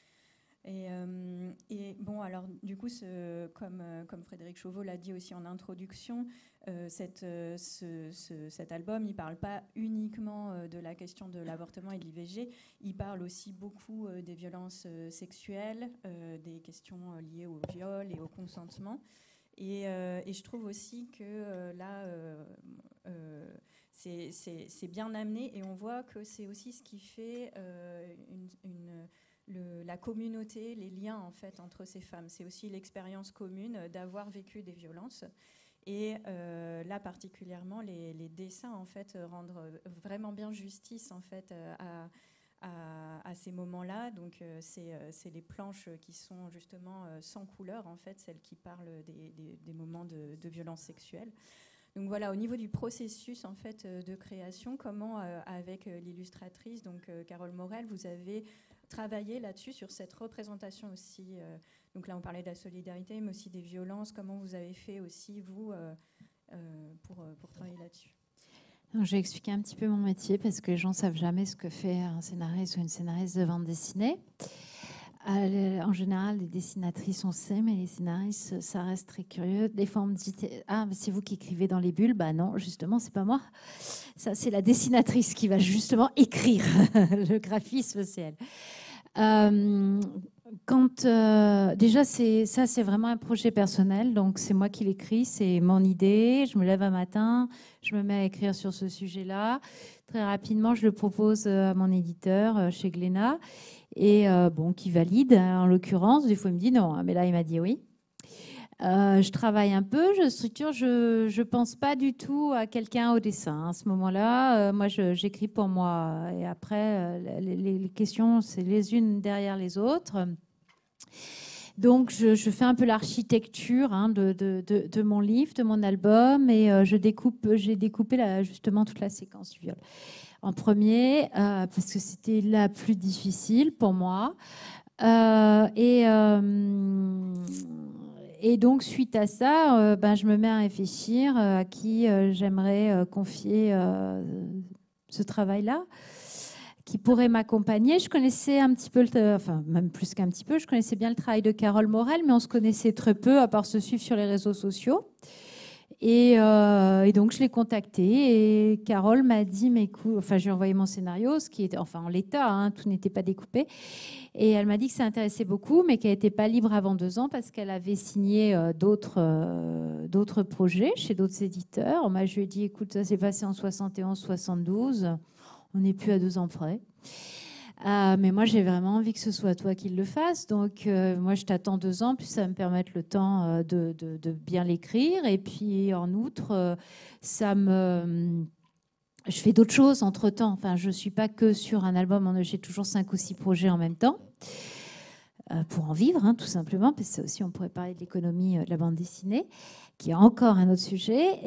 Et bon, alors du coup, comme Frédéric Chauveau l'a dit aussi en introduction, cet album, il ne parle pas uniquement de la question de l'avortement et de l'IVG, il parle aussi beaucoup des violences sexuelles, des questions liées au viol et au consentement. Et je trouve aussi que là, c'est bien amené, et on voit que c'est aussi ce qui fait la communauté, les liens en fait entre ces femmes. C'est aussi l'expérience commune d'avoir vécu des violences. Et là, particulièrement, les dessins en fait rendent vraiment bien justice en fait à ces moments-là. Donc, c'est les planches qui sont justement sans couleur, en fait, celles qui parlent des moments de violence sexuelle. Donc voilà, au niveau du processus en fait de création, comment avec l'illustratrice, donc Carole Morel, vous avez travaillé là-dessus sur cette représentation aussi. Donc là, on parlait de la solidarité, mais aussi des violences. Comment vous avez fait aussi vous pour travailler là-dessus? Donc, je vais expliquer un petit peu mon métier parce que les gens ne savent jamais ce que fait un scénariste ou une scénariste de bande dessinée. En général, les dessinatrices, on sait, mais les scénaristes, ça reste très curieux. Des fois, on me dit « Ah, c'est vous qui écrivez dans les bulles ?» Bah non, justement, c'est pas moi. Ça, c'est la dessinatrice qui va justement écrire. Le graphisme, c'est elle. Déjà, ça, c'est vraiment un projet personnel. Donc, c'est moi qui l'écris, c'est mon idée. Je me lève un matin, je me mets à écrire sur ce sujet-là. Très rapidement, je le propose à mon éditeur chez Glénat. Et qui valide, hein, en l'occurrence. Des fois, il me dit non, mais là, il m'a dit oui. Je travaille un peu, je structure, je pense pas du tout à quelqu'un au dessin. À ce moment-là, moi, j'écris pour moi. Et après, les questions, c'est les unes derrière les autres. Donc, je fais un peu l'architecture, hein, de mon livre, de mon album, et j'ai découpé justement toute la séquence du viol. En premier, parce que c'était la plus difficile pour moi. Et donc, suite à ça, je me mets à réfléchir à qui j'aimerais confier ce travail-là, qui pourrait m'accompagner. Je connaissais un petit peu, même plus qu'un petit peu, je connaissais bien le travail de Carole Morel, mais on se connaissait très peu, à part se suivre sur les réseaux sociaux. Et donc, je l'ai contactée et Carole m'a dit, mais écoute, je lui ai envoyé mon scénario, ce qui était, en l'état, hein, tout n'était pas découpé. Et elle m'a dit que ça intéressait beaucoup, mais qu'elle n'était pas libre avant 2 ans parce qu'elle avait signé d'autres projets chez d'autres éditeurs. Moi, je lui ai dit, écoute, ça s'est passé en 71-72, on n'est plus à 2 ans près. Mais moi, j'ai vraiment envie que ce soit toi qui le fasses. Donc, moi, je t'attends 2 ans, puis ça va me permettre le temps de bien l'écrire. Et puis, en outre, je fais d'autres choses entre-temps. Enfin, je ne suis pas que sur un album. J'ai toujours 5 ou 6 projets en même temps. Pour en vivre, hein, tout simplement. Parce que ça aussi, on pourrait parler de l'économie de la bande dessinée, qui est encore un autre sujet.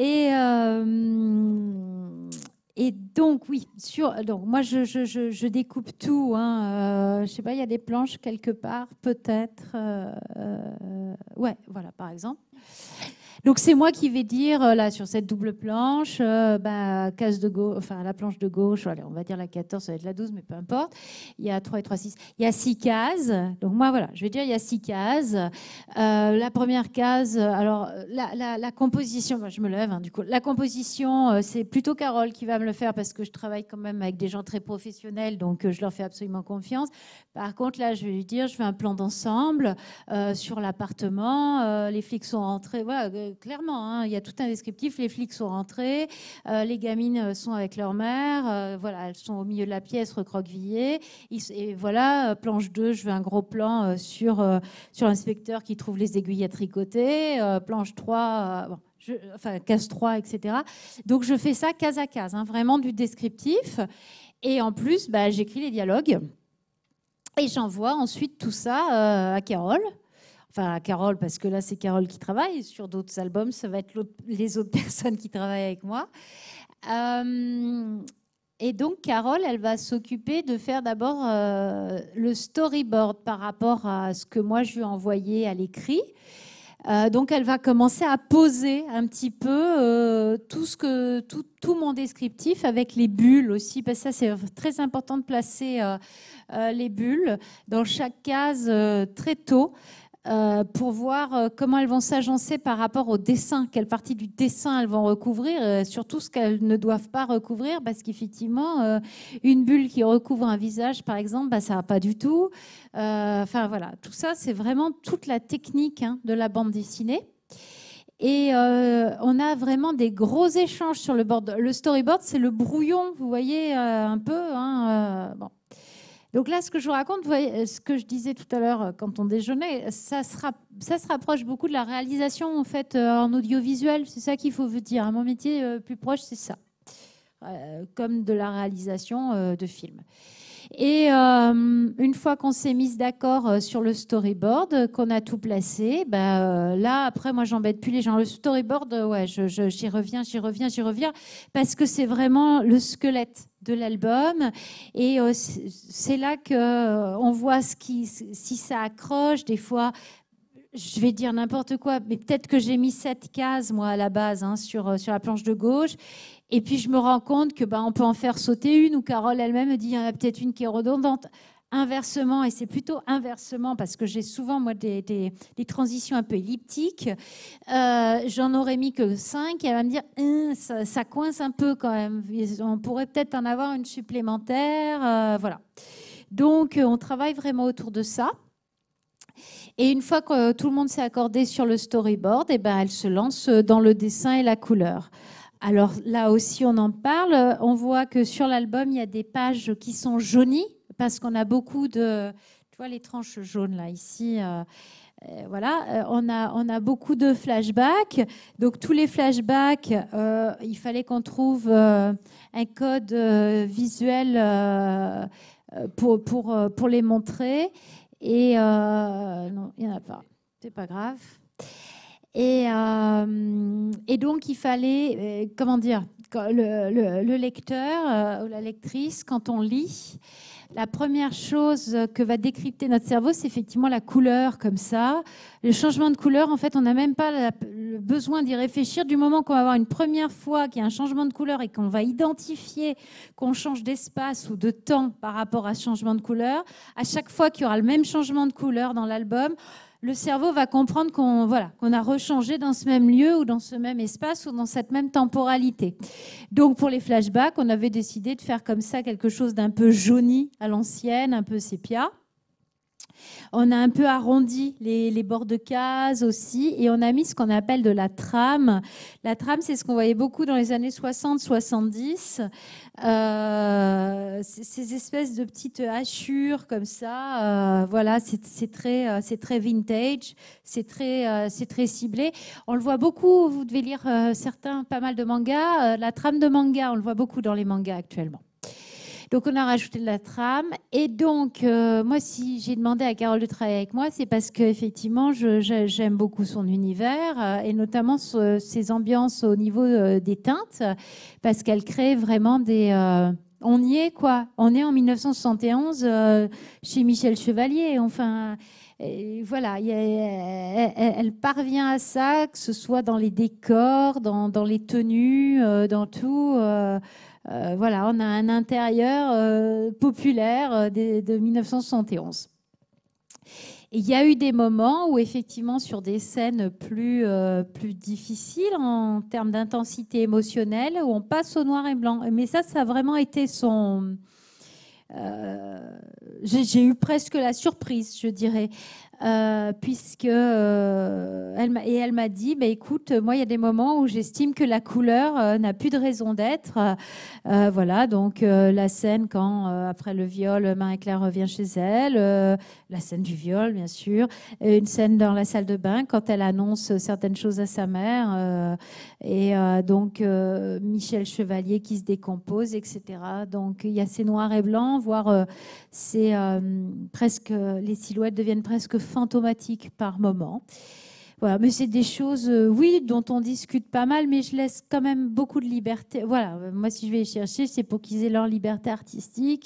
Et donc, oui, donc moi, je découpe tout. Hein, je ne sais pas, il y a des planches quelque part, peut-être. Ouais, voilà, par exemple. Donc, c'est moi qui vais dire, là, sur cette double planche, case de gauche, enfin, la planche de gauche, allez, on va dire la 14, ça va être la 12, mais peu importe. Il y a 3 et 3, 6. Il y a 6 cases. Donc, moi, voilà, je vais dire, il y a 6 cases. La première case, alors, la composition, je me lève, hein, du coup. La composition, c'est plutôt Carole qui va me le faire parce que je travaille quand même avec des gens très professionnels, donc je leur fais absolument confiance. Par contre, là, je vais lui dire, je fais un plan d'ensemble sur l'appartement. Les flics sont rentrés. Voilà, clairement, hein, il y a tout un descriptif. Les flics sont rentrés. Les gamines sont avec leur mère. Voilà, elles sont au milieu de la pièce, recroquevillées. Et voilà, planche 2, je fais un gros plan sur l'inspecteur qui trouve les aiguilles à tricoter. Planche 3... case 3, etc. Donc, je fais ça case à case, hein, vraiment du descriptif. Et en plus, j'écris les dialogues. Et j'envoie ensuite tout ça à Carole. Enfin, à Carole, parce que là, c'est Carole qui travaille. Sur d'autres albums, ça va être les autres personnes qui travaillent avec moi. Et donc, Carole, elle va s'occuper de faire d'abord le storyboard par rapport à ce que moi, je lui ai envoyé à l'écrit. Donc, elle va commencer à poser un petit peu tout mon descriptif avec les bulles aussi, parce que ça, c'est très important de placer les bulles dans chaque case très tôt pour voir comment elles vont s'agencer par rapport au dessin, quelle partie du dessin elles vont recouvrir, surtout ce qu'elles ne doivent pas recouvrir, parce qu'effectivement, une bulle qui recouvre un visage, par exemple, ça ne va pas du tout. Voilà, tout ça, c'est vraiment toute la technique, hein, de la bande dessinée. Et on a vraiment des gros échanges sur le board. Le storyboard, c'est le brouillon, vous voyez un peu. Hein, bon. Donc là, ce que je vous raconte, vous voyez, ce que je disais tout à l'heure quand on déjeunait, ça se rapproche beaucoup de la réalisation en fait en audiovisuel. C'est ça qu'il faut vous dire. Mon métier plus proche, c'est ça, comme de la réalisation de films. Et une fois qu'on s'est mis d'accord sur le storyboard, qu'on a tout placé, là, après, moi, j'embête plus les gens. Le storyboard, ouais, j'y reviens, parce que c'est vraiment le squelette de l'album. Et c'est là qu'on voit si ça accroche. Des fois, je vais dire n'importe quoi, mais peut-être que j'ai mis 7 cases, moi, à la base, sur la planche de gauche. Et puis, je me rends compte que on peut en faire sauter une, ou Carole elle-même me dit il y en a peut-être une qui est redondante. Inversement, et c'est plutôt inversement, parce que j'ai souvent, moi, des transitions un peu elliptiques. J'en aurais mis que 5, et elle va me dire ça coince un peu quand même. On pourrait peut-être en avoir une supplémentaire. Voilà. Donc, on travaille vraiment autour de ça. Et une fois que tout le monde s'est accordé sur le storyboard, elle se lance dans le dessin et la couleur. Alors là aussi, on en parle. On voit que sur l'album, il y a des pages qui sont jaunies parce qu'on a beaucoup de... Tu vois les tranches jaunes là, ici voilà, on a beaucoup de flashbacks. Donc tous les flashbacks, il fallait qu'on trouve un code visuel pour les montrer. Et non, il n'y en a pas. C'est pas grave. Et donc, il fallait, comment dire, le lecteur ou la lectrice, quand on lit, la première chose que va décrypter notre cerveau, c'est effectivement la couleur, comme ça. Le changement de couleur, en fait, on n'a même pas le besoin d'y réfléchir. Du moment qu'on va avoir une première fois qu'il y a un changement de couleur et qu'on va identifier qu'on change d'espace ou de temps par rapport à ce changement de couleur, à chaque fois qu'il y aura le même changement de couleur dans l'album, le cerveau va comprendre qu'on a rechangé dans ce même lieu ou dans ce même espace ou dans cette même temporalité. Donc pour les flashbacks, on avait décidé de faire comme ça quelque chose d'un peu jauni à l'ancienne, un peu sépia. On a un peu arrondi les bords de cases aussi, et on a mis ce qu'on appelle de la trame. La trame, c'est ce qu'on voyait beaucoup dans les années 60-70. Ces espèces de petites hachures comme ça. Voilà, c'est très vintage, c'est très ciblé. On le voit beaucoup, vous devez lire pas mal de mangas. La trame de manga, on le voit beaucoup dans les mangas actuellement. Donc, on a rajouté de la trame. Et donc, moi, si j'ai demandé à Carole de travailler avec moi, c'est parce qu'effectivement, j'aime beaucoup son univers et notamment ses ambiances au niveau des teintes, parce qu'elle crée vraiment des... on y est, quoi. On est en 1971 chez Michel Chevalier. Enfin... Et voilà, elle parvient à ça, que ce soit dans les décors, dans les tenues, dans tout. Voilà, on a un intérieur populaire de 1971. Et il y a eu des moments où, effectivement, sur des scènes plus difficiles en termes d'intensité émotionnelle, où on passe au noir et blanc. Mais ça a vraiment été son... j'ai eu presque la surprise, je dirais, puisque elle m'a dit, écoute, moi, il y a des moments où j'estime que la couleur n'a plus de raison d'être. Voilà, donc la scène quand, après le viol, Marie-Claire revient chez elle, la scène du viol, bien sûr, une scène dans la salle de bain quand elle annonce certaines choses à sa mère, donc Michel Chevalier qui se décompose, etc. Donc il y a ces noirs et blancs, voire presque, les silhouettes deviennent presque fantomatiques par moment. Voilà, mais c'est des choses, oui, dont on discute pas mal, mais je laisse quand même beaucoup de liberté. Voilà, moi, si je vais chercher, c'est pour qu'ils aient leur liberté artistique.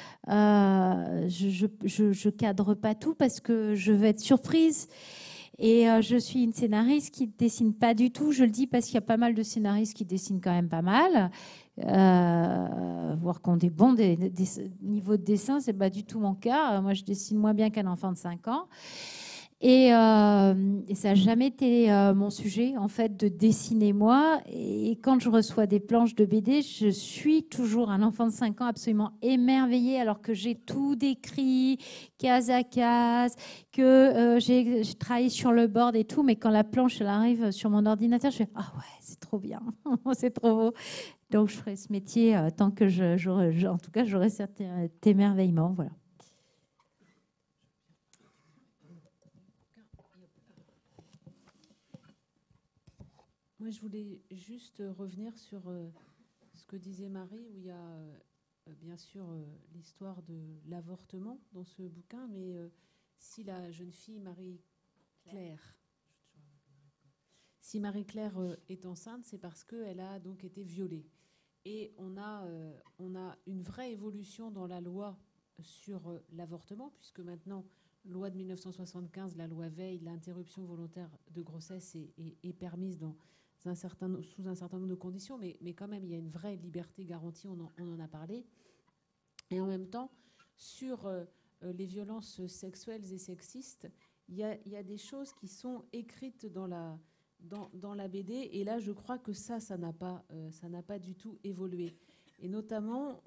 Je cadre pas tout parce que je veux être surprise. Et je suis une scénariste qui ne dessine pas du tout. Je le dis parce qu'il y a pas mal de scénaristes qui dessinent quand même pas mal. Voire qu'on des bons niveaux de dessin, c'est pas du tout mon cas. Moi, je dessine moins bien qu'un enfant de 5 ans. Et ça n'a jamais été mon sujet, en fait, de dessiner moi. Et quand je reçois des planches de BD, je suis toujours un enfant de 5 ans absolument émerveillé, alors que j'ai tout décrit, case à case, que j'ai travaillé sur le board et tout. Mais quand la planche elle arrive sur mon ordinateur, je fais « Ah ouais, c'est trop bien, c'est trop beau ». Donc, je ferai ce métier tant que en tout cas, j'aurai cet émerveillement, voilà. Moi, je voulais juste revenir sur ce que disait Marie, où il y a bien sûr l'histoire de l'avortement dans ce bouquin, mais si la jeune fille Marie-Claire, si Marie-Claire est enceinte, c'est parce qu'elle a donc été violée. Et on a une vraie évolution dans la loi sur l'avortement, puisque maintenant, loi de 1975, la loi Veil, l'interruption volontaire de grossesse est permise sous un certain nombre de conditions, mais quand même, il y a une vraie liberté garantie, on en a parlé. Et en même temps, sur les violences sexuelles et sexistes, il y a des choses qui sont écrites dans la BD, et là, je crois que ça n'a pas du tout évolué. Et notamment,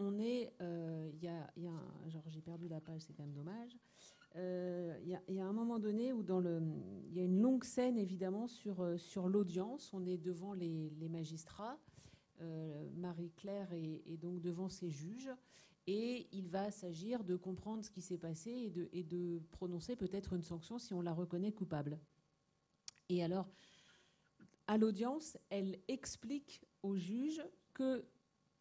j'ai perdu la page, c'est quand même dommage. Il y a un moment donné où il y a une longue scène, évidemment, sur l'audience. On est devant les magistrats. Marie-Claire est donc devant ses juges. Et il va s'agir de comprendre ce qui s'est passé et de prononcer peut-être une sanction si on la reconnaît coupable. Et alors, à l'audience, elle explique au juge que... Pardon ?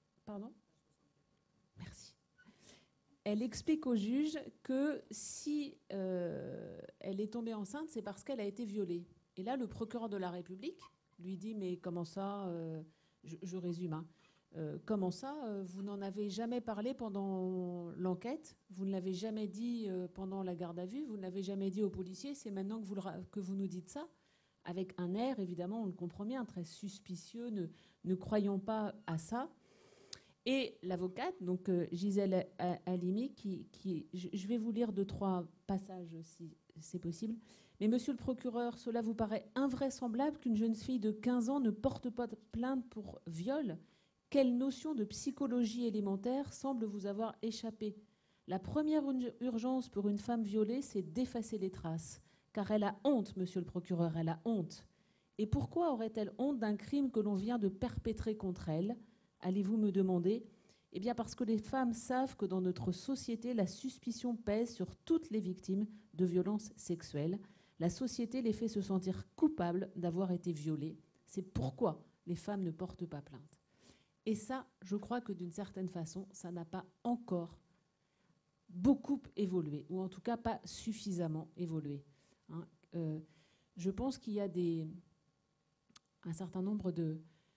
Merci. Elle explique au juge que si elle est tombée enceinte, c'est parce qu'elle a été violée. Et là, le procureur de la République lui dit « Mais comment ça je résume, hein. Comment ça vous n'en avez jamais parlé pendant l'enquête, vous ne l'avez jamais dit pendant la garde à vue, vous ne l'avez jamais dit aux policiers, c'est maintenant que vous nous dites ça ?» Avec un air, évidemment, on le comprend bien, très suspicieux, ne croyons pas à ça. Et l'avocate, donc Gisèle Halimi, je vais vous lire 2-3 passages si c'est possible. Mais monsieur le procureur, cela vous paraît invraisemblable qu'une jeune fille de 15 ans ne porte pas de plainte pour viol ? Quelle notion de psychologie élémentaire semble vous avoir échappé ? La première urgence pour une femme violée, c'est d'effacer les traces. Car elle a honte, monsieur le procureur, elle a honte. Et pourquoi aurait-elle honte d'un crime que l'on vient de perpétrer contre elle ? Allez-vous me demander ? Eh bien parce que les femmes savent que dans notre société, la suspicion pèse sur toutes les victimes de violences sexuelles. La société les fait se sentir coupables d'avoir été violées. C'est pourquoi les femmes ne portent pas plainte. Et ça, je crois que d'une certaine façon, ça n'a pas encore beaucoup évolué, ou en tout cas pas suffisamment évolué. Hein. Je pense qu'il y a un certain nombre de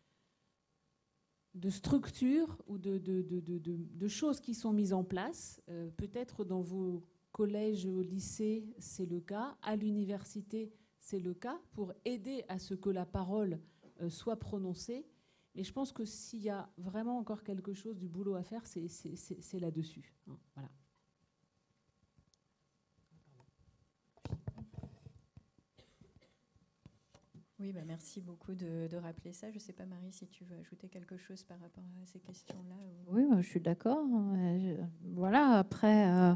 structures ou de choses qui sont mises en place. Peut-être dans vos collèges, au lycée, c'est le cas. À l'université, c'est le cas, pour aider à ce que la parole soit prononcée. Mais je pense que s'il y a vraiment encore quelque chose du boulot à faire, c'est là-dessus. Hein, voilà. Oui, merci beaucoup de rappeler ça. Je ne sais pas, Marie, si tu veux ajouter quelque chose par rapport à ces questions-là. Ou... Oui, je suis d'accord. Voilà, après...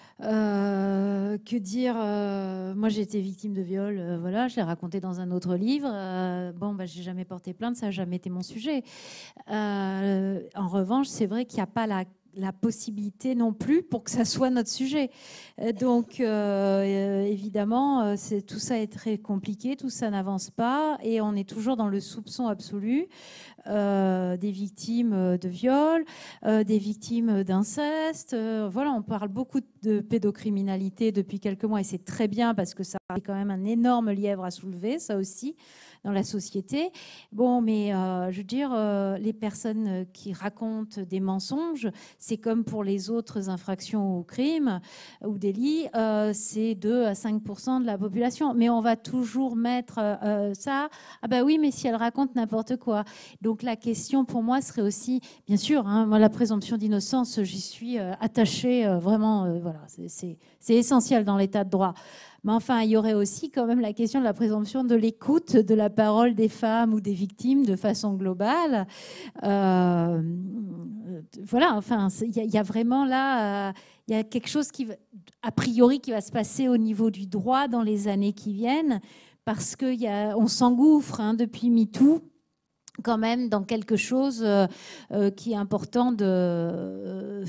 que dire moi, j'ai été victime de viol. Voilà, je l'ai raconté dans un autre livre. J'ai jamais porté plainte, ça n'a jamais été mon sujet. En revanche, c'est vrai qu'il n'y a pas la possibilité non plus pour que ça soit notre sujet. Donc, évidemment, tout ça est très compliqué, tout ça n'avance pas, et on est toujours dans le soupçon absolu. Des victimes de viol, des victimes d'inceste. Voilà, on parle beaucoup de pédocriminalité depuis quelques mois, et c'est très bien parce que ça est quand même un énorme lièvre à soulever, ça aussi, dans la société. Bon, mais je veux dire, les personnes qui racontent des mensonges, c'est comme pour les autres infractions ou crimes ou délits, c'est 2 à 5% de la population. Mais on va toujours mettre ça. Ah ben oui, mais si elle raconte n'importe quoi. Donc la question pour moi serait aussi, bien sûr, hein, moi la présomption d'innocence, j'y suis attachée vraiment, voilà, c'est essentiel dans l'état de droit. Mais enfin, il y aurait aussi quand même la question de la présomption de l'écoute de la parole des femmes ou des victimes de façon globale. Voilà, enfin, il y a vraiment là, il y a quelque chose qui, a priori, qui va se passer au niveau du droit dans les années qui viennent, parce qu'on s'engouffre depuis MeToo, quand même dans quelque chose qui est important de...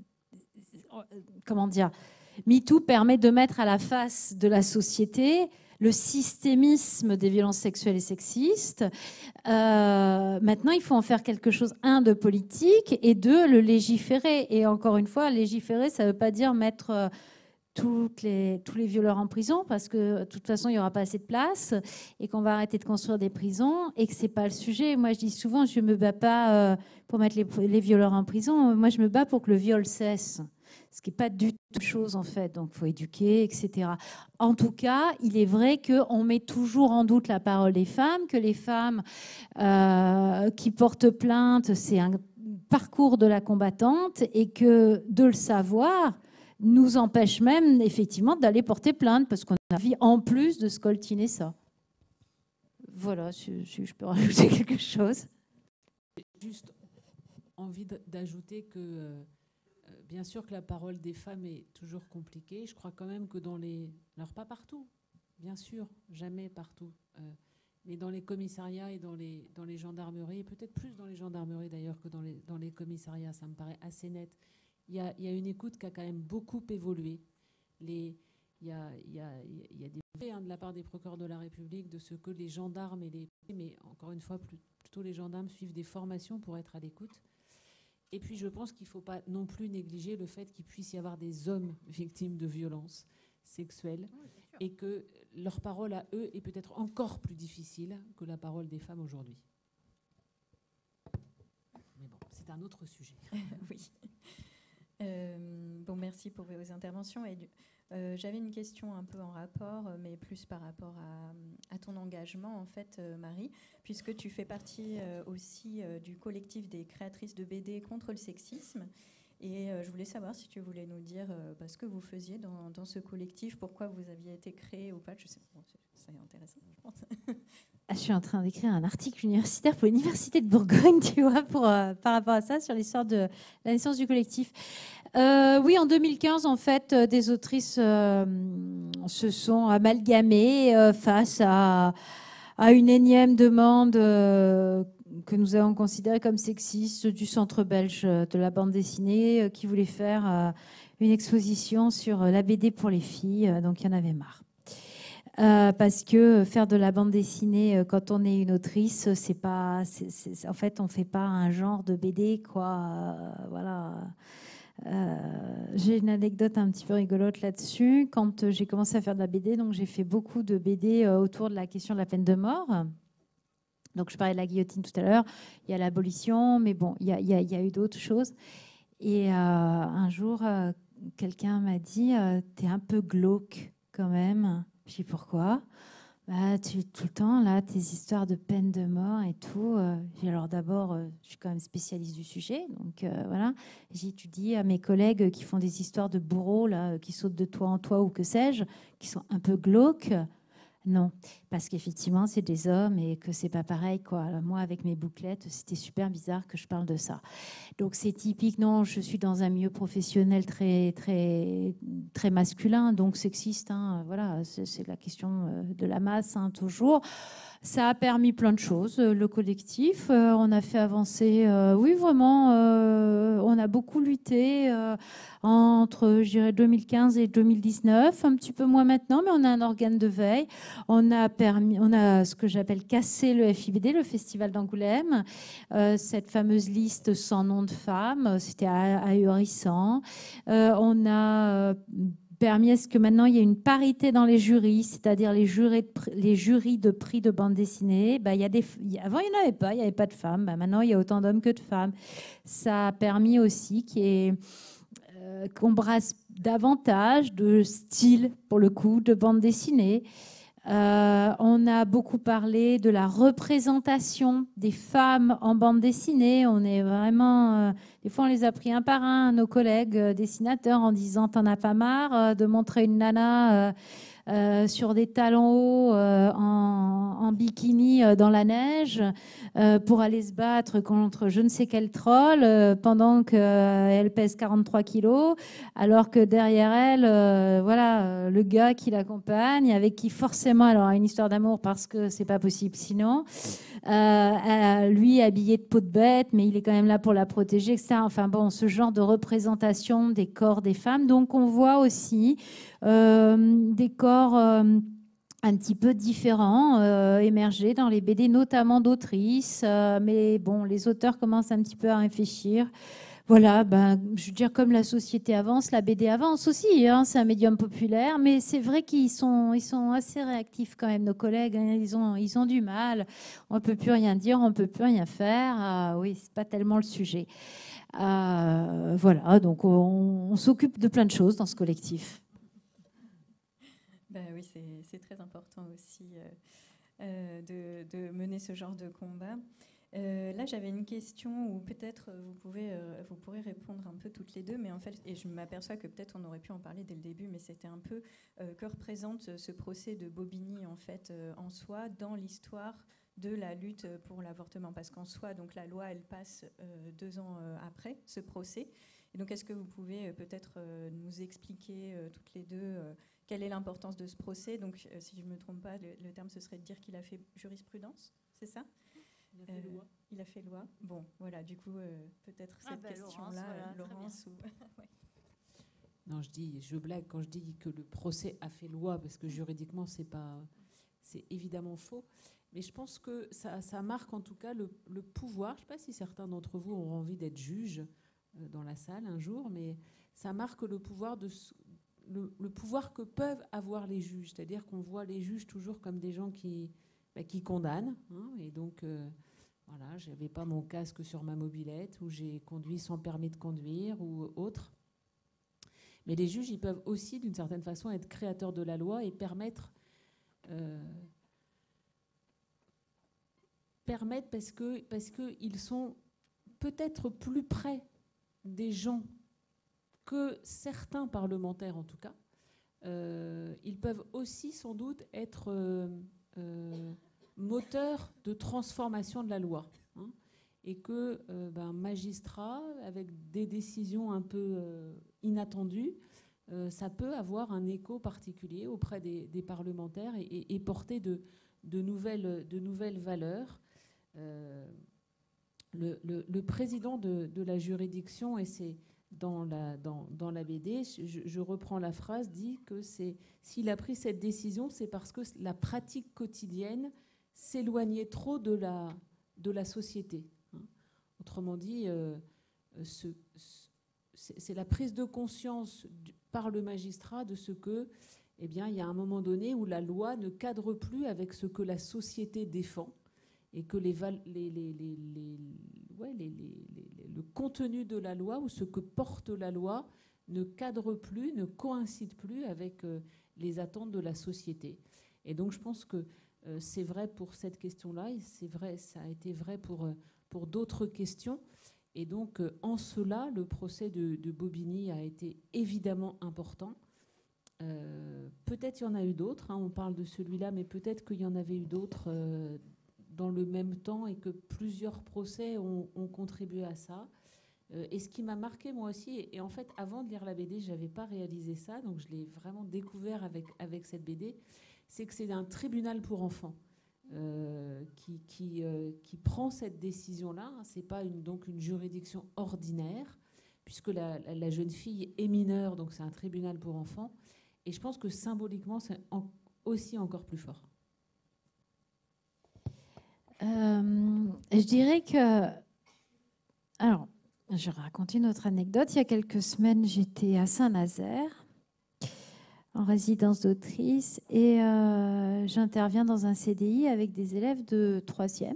comment dire ? MeToo permet de mettre à la face de la société le systémisme des violences sexuelles et sexistes. Maintenant, il faut en faire quelque chose, un, de politique, et deux, le légiférer. Et encore une fois, légiférer, ça ne veut pas dire mettre tous les violeurs en prison, parce que de toute façon, il n'y aura pas assez de place, et qu'on va arrêter de construire des prisons, et que ce n'est pas le sujet. Moi, je dis souvent, je ne me bats pas pour mettre les violeurs en prison. Moi, je me bats pour que le viol cesse. Ce qui n'est pas du tout chose, en fait. Donc, il faut éduquer, etc. En tout cas, il est vrai qu'on met toujours en doute la parole des femmes, que les femmes qui portent plainte, c'est un parcours de la combattante, et que de le savoir nous empêche même, effectivement, d'aller porter plainte, parce qu'on a envie, en plus, de scoltiner ça. Voilà, si je peux rajouter quelque chose. J'ai juste envie d'ajouter que... bien sûr que la parole des femmes est toujours compliquée. Je crois quand même que alors pas partout, bien sûr, jamais partout, mais dans les commissariats et dans les gendarmeries, peut-être plus dans les gendarmeries d'ailleurs que dans les commissariats, ça me paraît assez net. Il y a une écoute qui a quand même beaucoup évolué. Il y a des faits de la part des procureurs de la République de ce que les gendarmes mais encore une fois, plutôt les gendarmes suivent des formations pour être à l'écoute. Et puis, je pense qu'il ne faut pas non plus négliger le fait qu'il puisse y avoir des hommes victimes de violences sexuelles et que leur parole à eux est peut-être encore plus difficile que la parole des femmes aujourd'hui. Mais bon, c'est un autre sujet. Oui. Bon, merci pour vos interventions. Et j'avais une question un peu en rapport, mais plus par rapport à ton engagement, en fait, Marie, puisque tu fais partie aussi du collectif des créatrices de BD contre le sexisme. Et je voulais savoir si tu voulais nous dire ce que vous faisiez dans ce collectif, pourquoi vous aviez été créée ou pas. Je sais pas, c'est intéressant, je pense. Je suis en train d'écrire un article universitaire pour l'Université de Bourgogne, tu vois, par rapport à ça, sur l'histoire de la naissance du collectif. Oui, en 2015, en fait, des autrices se sont amalgamées face à une énième demande que nous avons considérée comme sexiste du Centre belge de la bande dessinée qui voulait faire une exposition sur la BD pour les filles. Donc, il y en avait marre. Parce que faire de la bande dessinée quand on est une autrice, en fait, on ne fait pas un genre de BD, quoi. Voilà. J'ai une anecdote un petit peu rigolote là-dessus. Quand j'ai commencé à faire de la BD, donc j'ai fait beaucoup de BD autour de la question de la peine de mort. Donc je parlais de la guillotine tout à l'heure. Il y a l'abolition, mais bon, il y a eu d'autres choses. Et un jour, quelqu'un m'a dit « T'es un peu glauque quand même ». Je dis pourquoi ? Tout le temps, là, tes histoires de peine de mort et tout. Alors d'abord, je suis quand même spécialiste du sujet. Donc voilà. Tu dis à mes collègues qui font des histoires de bourreaux, là, qui sautent de toit en toit ou que sais-je, qui sont un peu glauques. Non, parce qu'effectivement, c'est des hommes et que c'est pas pareil, quoi. Alors, moi, avec mes bouclettes, c'était super bizarre que je parle de ça. Donc, c'est typique. Non, je suis dans un milieu professionnel très, très, très masculin, donc sexiste. Hein, voilà, c'est la question de la masse, hein, toujours. Ça a permis plein de choses. Le collectif, on a fait avancer. Oui, vraiment, on a beaucoup lutté entre, je dirais, 2015 et 2019, un petit peu moins maintenant, mais on a un organe de veille. On a ce que j'appelle cassé le FIBD, le Festival d'Angoulême, cette fameuse liste sans nom de femmes. C'était ahurissant. On a permis à ce que maintenant il y ait une parité dans les jurys, c'est-à-dire les jurys de prix de bande dessinée. Avant, il n'y avait pas de femmes. Maintenant, il y a autant d'hommes que de femmes. Ça a permis aussi qu'on brasse davantage de styles, pour le coup, de bande dessinée. On a beaucoup parlé de la représentation des femmes en bande dessinée. On est vraiment... des fois, on les a pris un par un, nos collègues dessinateurs, en disant « T'en as pas marre de montrer une nana sur des talons hauts en bikini dans la neige pour aller se battre contre je ne sais quel troll pendant qu'elle pèse 43 kilos, alors que derrière elle, le gars qui l'accompagne, avec qui forcément elle aura une histoire d'amour parce que c'est pas possible sinon, lui habillé de peau de bête, mais il est quand même là pour la protéger, etc. Enfin bon, ce genre de représentation des corps des femmes. Donc on voit aussi des corps un petit peu différents émerger dans les BD, notamment d'autrices. Mais bon, les auteurs commencent un petit peu à réfléchir. Voilà, je veux dire, comme la société avance, la BD avance aussi. Hein, c'est un médium populaire, mais c'est vrai qu'ils sont assez réactifs quand même, nos collègues. Hein, ils ont du mal. On ne peut plus rien dire, on ne peut plus rien faire. Oui, c'est pas tellement le sujet. Voilà, donc on s'occupe de plein de choses dans ce collectif. Oui, c'est très important aussi de mener ce genre de combat. Là, j'avais une question où peut-être vous pourrez répondre un peu toutes les deux, mais en fait, et je m'aperçois que peut-être on aurait pu en parler dès le début, mais c'était un peu que représente ce procès de Bobigny en fait en soi dans l'histoire de la lutte pour l'avortement, parce qu'en soi, donc la loi, elle passe 2 ans après ce procès. Et donc, est-ce que vous pouvez peut-être nous expliquer toutes les deux quelle est l'importance de ce procès? Donc, si je ne me trompe pas, le terme, ce serait de dire qu'il a fait jurisprudence, c'est ça? Il a fait loi. Il a fait loi. Bon, voilà, du coup, peut-être cette question-là, Laurence. Ouais. Non, je blague quand je dis que le procès a fait loi, parce que juridiquement, c'est évidemment faux. Mais je pense que ça marque en tout cas le pouvoir. Je ne sais pas si certains d'entre vous auront envie d'être juges dans la salle un jour, mais ça marque le pouvoir le pouvoir que peuvent avoir les juges. C'est-à-dire qu'on voit les juges toujours comme des gens qui condamnent. Hein, et donc, voilà, je n'avais pas mon casque sur ma mobilette, ou j'ai conduit sans permis de conduire, ou autre. Mais les juges, ils peuvent aussi, d'une certaine façon, être créateurs de la loi et permettre parce qu'ils sont peut-être plus près des gens que certains parlementaires, en tout cas. Ils peuvent aussi, sans doute, être moteurs de transformation de la loi. Hein, et que magistrat, avec des décisions un peu inattendues, ça peut avoir un écho particulier auprès des parlementaires et porter de nouvelles valeurs. Le président de la juridiction, et c'est dans la BD, je reprends la phrase, dit que s'il a pris cette décision, c'est parce que la pratique quotidienne s'éloignait trop de la société. Hein. Autrement dit, c'est la prise de conscience par le magistrat de ce que, il y a un moment donné où la loi ne cadre plus avec ce que la société défend, et que le contenu de la loi, ou ce que porte la loi, ne cadre plus, ne coïncide plus avec les attentes de la société. Et donc je pense que c'est vrai pour cette question-là, et c'est vrai, ça a été vrai pour d'autres questions. Et donc en cela, le procès de Bobigny a été évidemment important. Peut-être il y en a eu d'autres, hein, on parle de celui-là, mais peut-être qu'il y en avait eu d'autres dans le même temps, et que plusieurs procès ont contribué à ça. Et ce qui m'a marqué moi aussi, et en fait avant de lire la BD, je n'avais pas réalisé ça, donc je l'ai vraiment découvert avec cette BD, c'est que c'est un tribunal pour enfants qui prend cette décision-là. Ce n'est pas donc une juridiction ordinaire, puisque la jeune fille est mineure, donc c'est un tribunal pour enfants. Et je pense que symboliquement, c'est aussi encore plus fort. Je dirais que... Alors, je raconte une autre anecdote. Il y a quelques semaines, j'étais à Saint-Nazaire, en résidence d'autrice, et j'interviens dans un CDI avec des élèves de 3e.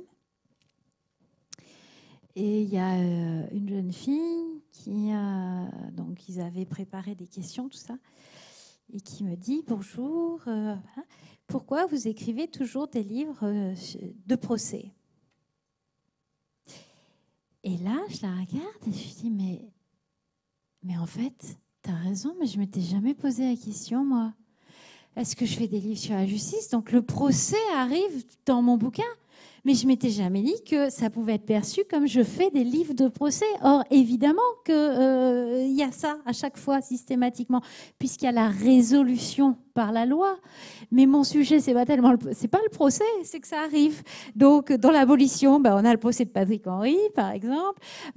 Et il y a une jeune fille donc ils avaient préparé des questions, tout ça, et qui me dit « Bonjour, pourquoi vous écrivez toujours des livres de procès ?» Et là, je la regarde et je lui dis « Mais en fait, tu as raison, mais je ne m'étais jamais posé la question, moi. Est-ce que je fais des livres sur la justice? Donc le procès arrive dans mon bouquin. Mais je ne m'étais jamais dit que ça pouvait être perçu comme je fais des livres de procès. Or, évidemment qu'il y a ça à chaque fois, systématiquement, puisqu'il y a la résolution par la loi. Mais mon sujet, c'est pas le procès, c'est que ça arrive. Donc, dans l'abolition, on a le procès de Patrick Henry, par exemple.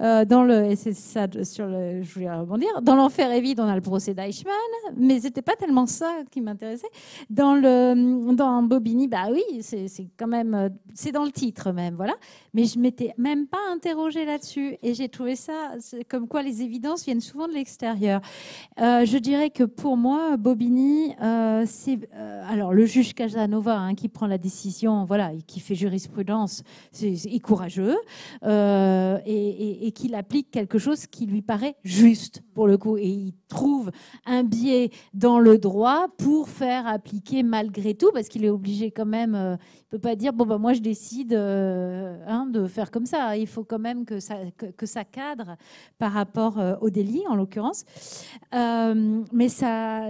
Je voulais rebondir. Dans l'enfer est vide, on a le procès d'Eichmann, mais c'était pas tellement ça qui m'intéressait. Dans Bobigny, oui, c'est quand même, c'est dans le titre même, voilà. Mais je m'étais même pas interrogée là-dessus, et j'ai trouvé ça comme quoi les évidences viennent souvent de l'extérieur. Je dirais que pour moi, Bobigny, c'est alors le juge Casanova qui prend la décision, voilà, et qui fait jurisprudence, est courageux et qu'il applique quelque chose qui lui paraît juste pour le coup, et il trouve un biais dans le droit pour faire appliquer malgré tout, parce qu'il est obligé quand même. Il peut pas dire moi je décide de faire comme ça. Il faut quand même que ça cadre par rapport au délit en l'occurrence. Mais ça,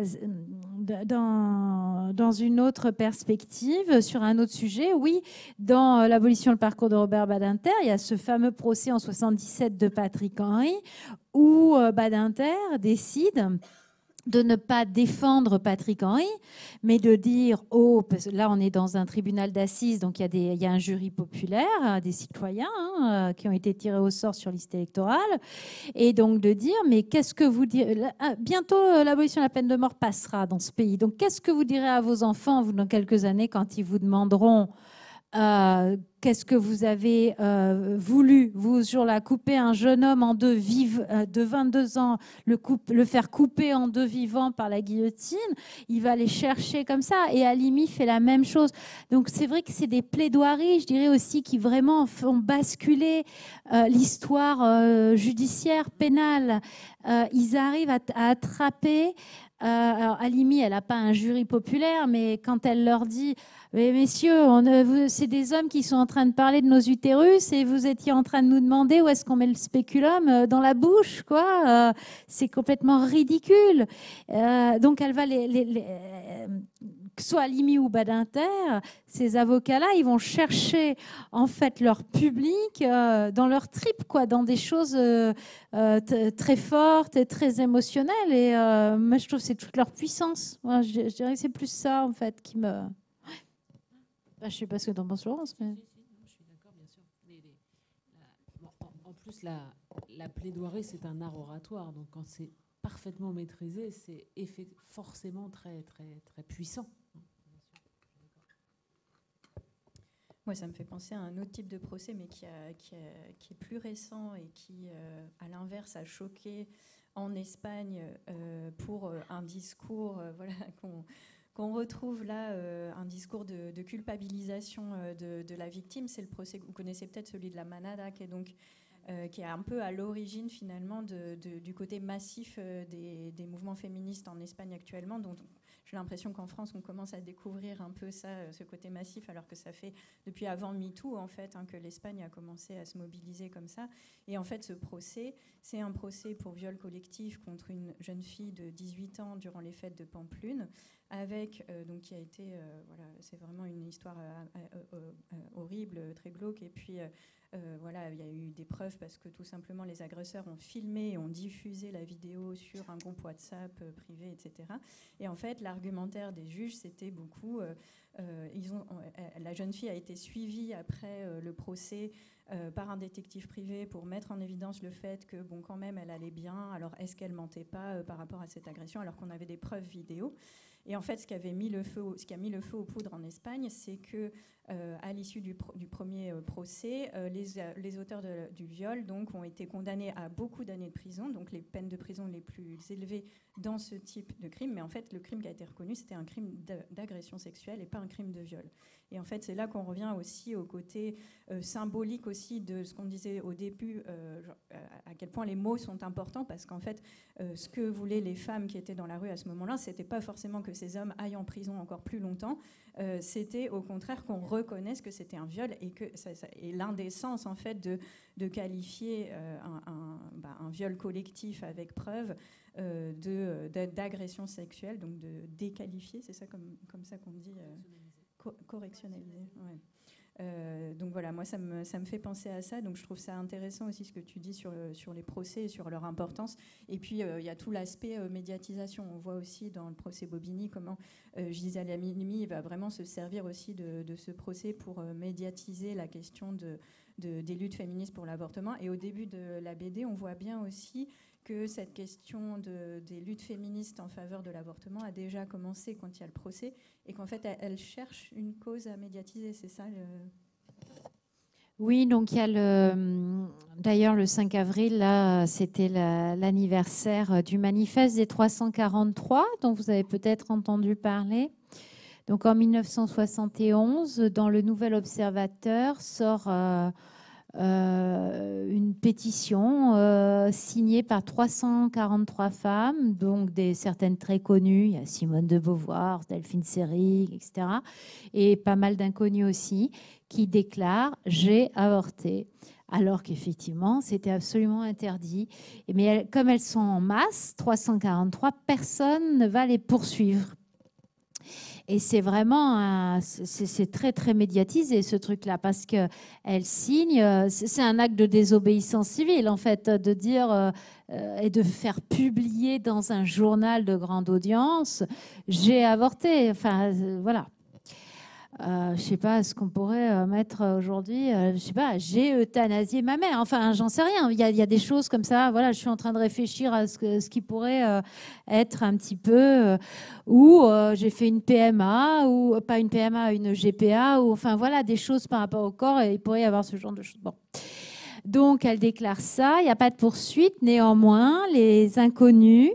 dans une autre perspective, sur un autre sujet, oui, dans l'abolition du parcours de Robert Badinter, il y a ce fameux procès en 77 de Patrick Henry où Badinter décide de ne pas défendre Patrick Henry, mais de dire, parce que là on est dans un tribunal d'assises, donc il y a un jury populaire, des citoyens qui ont été tirés au sort sur liste électorale, et donc de dire, mais qu'est-ce que vous direz, bientôt l'abolition de la peine de mort passera dans ce pays, donc qu'est-ce que vous direz à vos enfants, vous, dans quelques années, quand ils vous demanderont qu'est-ce que vous avez voulu, vous, sur la couper un jeune homme en deux de 22 ans, le faire couper en deux vivant par la guillotine, il va les chercher comme ça. Et Halimi fait la même chose. Donc c'est vrai que c'est des plaidoiries, je dirais aussi, qui vraiment font basculer l'histoire judiciaire, pénale. Ils arrivent à attraper... alors Halimi, elle n'a pas un jury populaire, mais quand elle leur dit mais messieurs, c'est des hommes qui sont en train de parler de nos utérus et vous étiez en train de nous demander où est-ce qu'on met le spéculum dans la bouche, quoi. C'est complètement ridicule. Donc elle va que ce soit Halimi ou Badinter, ces avocats-là, ils vont chercher en fait leur public dans leur trip, quoi, dans des choses très fortes et très émotionnelles. Et moi, je trouve que c'est toute leur puissance. Moi, je dirais que c'est plus ça en fait qui me... je ne sais pas ce que tu en penses, Laurence. Mais... Je suis d'accord, bien sûr. En plus, la plaidoirie, c'est un art oratoire. Donc, quand c'est parfaitement maîtrisé, c'est forcément très, très, très puissant. Moi, ça me fait penser à un autre type de procès, mais qui est plus récent et qui, à l'inverse, a choqué en Espagne pour un discours qu'on retrouve là, un discours de culpabilisation de la victime. C'est le procès, vous connaissez peut-être celui de la Manada, qui est un peu à l'origine finalement du côté massif des mouvements féministes en Espagne actuellement, dont j'ai l'impression qu'en France, on commence à découvrir un peu ça, ce côté massif, alors que ça fait depuis avant MeToo, en fait, que l'Espagne a commencé à se mobiliser comme ça. Et en fait, ce procès, c'est un procès pour viol collectif contre une jeune fille de 18 ans durant les fêtes de Pampelune, avec, donc qui a été, voilà, c'est vraiment une histoire horrible, très glauque, et puis voilà, il y a eu des preuves parce que tout simplement les agresseurs ont filmé et ont diffusé la vidéo sur un groupe WhatsApp privé, etc. Et en fait, l'argumentaire des juges, c'était beaucoup... la jeune fille a été suivie après le procès par un détective privé pour mettre en évidence le fait que, bon, quand même, elle allait bien. Alors, est-ce qu'elle mentait pas par rapport à cette agression alors qu'on avait des preuves vidéo? Et en fait, ce qui a mis le feu aux poudres en Espagne, c'est que à l'issue du premier procès, les auteurs du viol donc, ont été condamnés à beaucoup d'années de prison, donc les peines de prison les plus élevées dans ce type de crime. Mais en fait, le crime qui a été reconnu, c'était un crime d'agression sexuelle et pas un crime de viol. Et en fait, c'est là qu'on revient aussi au côté symbolique aussi de ce qu'on disait au début, à quel point les mots sont importants, parce qu'en fait, ce que voulaient les femmes qui étaient dans la rue à ce moment-là, c'était pas forcément que ces hommes aillent en prison encore plus longtemps, c'était au contraire qu'on reconnaisse que c'était un viol et que et l'indécence en fait de qualifier un viol collectif avec preuve d'agression sexuelle, donc de déqualifier, c'est ça comme ça qu'on dit, correctionnaliser. Ouais. Donc voilà, moi ça me fait penser à ça, donc je trouve ça intéressant aussi ce que tu dis sur les procès et sur leur importance. Et puis il y a tout l'aspect médiatisation. On voit aussi dans le procès Bobigny comment Gisèle Halimi va vraiment se servir aussi de ce procès pour médiatiser la question des luttes féministes pour l'avortement. Et au début de la BD, on voit bien aussi que cette question des luttes féministes en faveur de l'avortement a déjà commencé quand il y a le procès, et qu'en fait, elle cherche une cause à médiatiser. C'est ça Oui, donc il y a d'ailleurs le 5 avril, là, c'était l'anniversaire du manifeste des 343, dont vous avez peut-être entendu parler. Donc en 1971, dans le Nouvel Observateur, sort une pétition signée par 343 femmes, donc certaines très connues. Il y a Simone de Beauvoir, Delphine Seyrig, etc. Et pas mal d'inconnus aussi, qui déclarent « J'ai avorté ». Alors qu'effectivement, c'était absolument interdit. Mais comme elles sont en masse, 343, personne ne va les poursuivre. Et c'est vraiment c'est très, très médiatisé, ce truc-là, parce qu'elle signe, c'est un acte de désobéissance civile, en fait, de dire et de faire publier dans un journal de grande audience, j'ai avorté. Enfin, voilà. Je ne sais pas ce qu'on pourrait mettre aujourd'hui. Je ne sais pas, j'ai euthanasié ma mère. Enfin, j'en sais rien. Il y a des choses comme ça. Voilà, je suis en train de réfléchir à ce qui pourrait être un petit peu. Ou j'ai fait une PMA, ou pas une PMA, une GPA, ou enfin voilà, des choses par rapport au corps. Et il pourrait y avoir ce genre de choses. Bon. Donc, elle déclare ça. Il n'y a pas de poursuite. Néanmoins, les inconnus.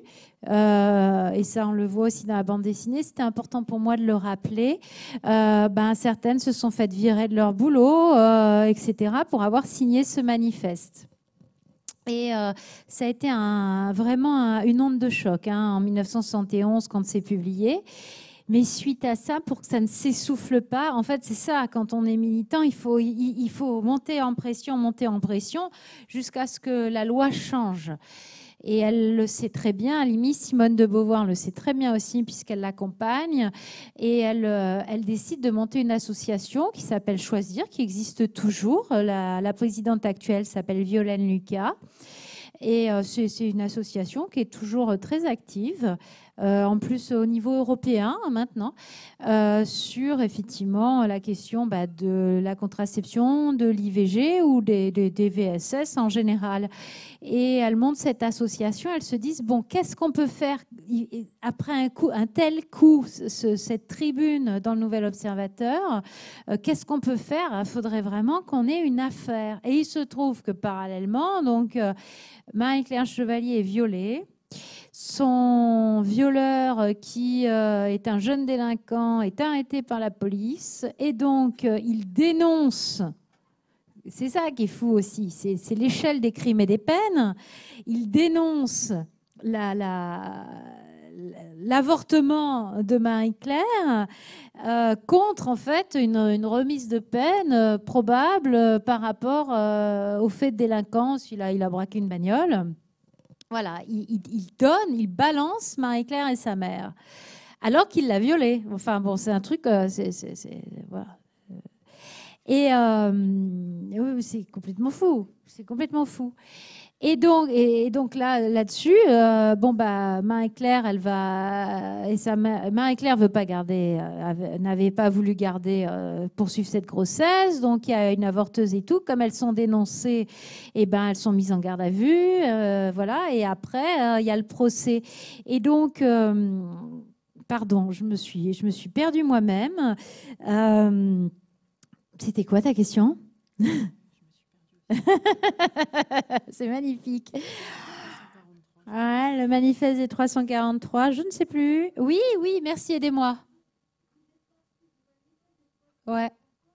Et ça, on le voit aussi dans la bande dessinée, c'était important pour moi de le rappeler. Certaines se sont faites virer de leur boulot, etc., pour avoir signé ce manifeste. Et ça a été vraiment une onde de choc en 1971 quand c'est publié. Mais suite à ça, pour que ça ne s'essouffle pas, en fait, c'est ça, quand on est militant, il faut monter en pression, jusqu'à ce que la loi change. Et elle le sait très bien, Halimi, Simone de Beauvoir le sait très bien aussi, puisqu'elle l'accompagne. Et elle décide de monter une association qui s'appelle Choisir, qui existe toujours. La présidente actuelle s'appelle Violaine Lucas. Et c'est une association qui est toujours très active, en plus au niveau européen maintenant, sur effectivement la question de la contraception, de l'IVG ou des VSS en général. Et elles montent cette association, elles se disent, bon, qu'est-ce qu'on peut faire après un tel coup, cette tribune dans le Nouvel Observateur, qu'est-ce qu'on peut faire? Il faudrait vraiment qu'on ait une affaire. Et il se trouve que parallèlement, donc, Marie-Claire Chevalier est violée. Son violeur, qui est un jeune délinquant, est arrêté par la police. Et donc, il dénonce. C'est ça qui est fou aussi. C'est l'échelle des crimes et des peines. Il dénonce l'avortement de Marie-Claire contre en fait une remise de peine probable par rapport au fait de délinquance. Il a braqué une bagnole. Voilà, il balance Marie-Claire et sa mère, alors qu'il l'a violée. Enfin bon, c'est un truc, voilà. Et oui, c'est complètement fou. C'est complètement fou. Et donc là-dessus, Marie-Claire, Marie-Claire veut pas garder, n'avait pas voulu garder, poursuivre cette grossesse. Donc il y a une avorteuse et tout. Comme elles sont dénoncées, elles sont mises en garde à vue, voilà. Et après, il y a le procès. Et donc, pardon, je me suis perdue moi-même. C'était quoi ta question? C'est magnifique. Ouais, le manifeste des 343, je ne sais plus. Oui, merci, aidez-moi. Ouais.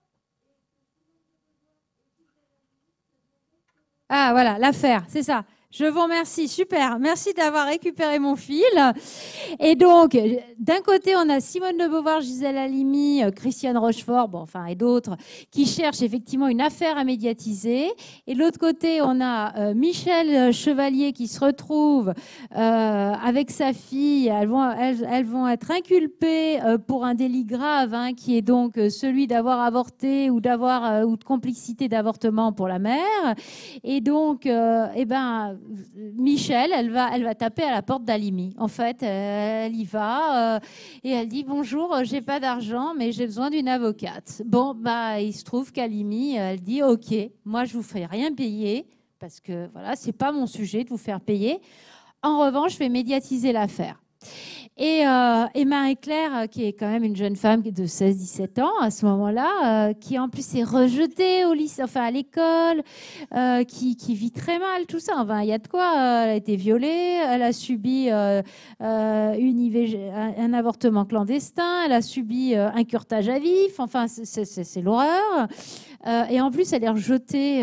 Ah, voilà, l'affaire, c'est ça. Je vous remercie, super. Merci d'avoir récupéré mon fil. Et donc, d'un côté, on a Simone de Beauvoir, Gisèle Halimi, Christiane Rochefort, et d'autres, qui cherchent effectivement une affaire à médiatiser. Et de l'autre côté, on a Michel Chevalier qui se retrouve avec sa fille. Elles vont être inculpées pour un délit grave, qui est donc celui d'avoir avorté ou de complicité d'avortement pour la mère. Et donc, Michel, elle va taper à la porte d'Halimi. En fait, elle y va et elle dit bonjour, j'ai pas d'argent, mais j'ai besoin d'une avocate. Bon, il se trouve qu'Halimi, elle dit ok, moi je vous fais rien payer parce que voilà, c'est pas mon sujet de vous faire payer. En revanche, je vais médiatiser l'affaire. Et Marie-Claire, qui est quand même une jeune femme de 16-17 ans à ce moment-là, qui en plus est rejetée au lycée, à l'école, qui vit très mal tout ça. Il y a de quoi. Elle a été violée, elle a subi une IVG, un avortement clandestin, elle a subi un curetage à vif. C'est l'horreur. Et en plus, elle est rejetée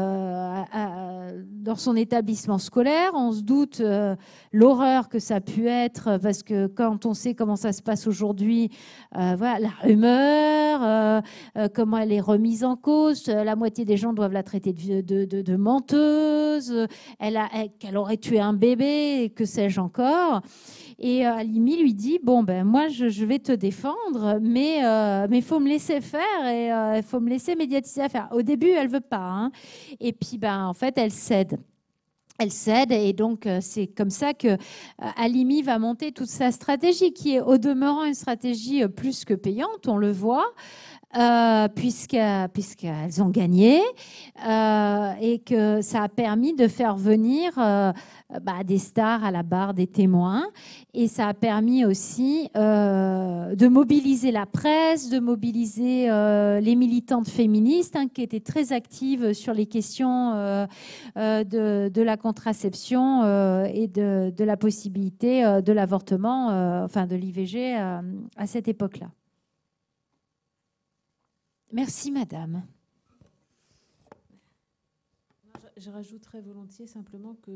dans son établissement scolaire. On se doute l'horreur que ça a pu être, parce que quand on sait comment ça se passe aujourd'hui, la rumeur, comment elle est remise en cause, la moitié des gens doivent la traiter de menteuse, qu'elle aurait tué un bébé, et que sais-je encore. Et Halimi lui dit moi je vais te défendre, mais il faut me laisser faire et il faut me laisser médiatiser l'affaire. Au début, elle veut pas, et puis en fait, elle cède. Elle cède, et donc c'est comme ça que Halimi va monter toute sa stratégie, qui est au demeurant une stratégie plus que payante, on le voit. Puisqu'elles ont gagné et que ça a permis de faire venir des stars à la barre des témoins, et ça a permis aussi de mobiliser la presse, de mobiliser les militantes féministes qui étaient très actives sur les questions de la contraception et de la possibilité de l'avortement, de l'IVG à cette époque-là. Merci, madame. Je rajouterais volontiers simplement que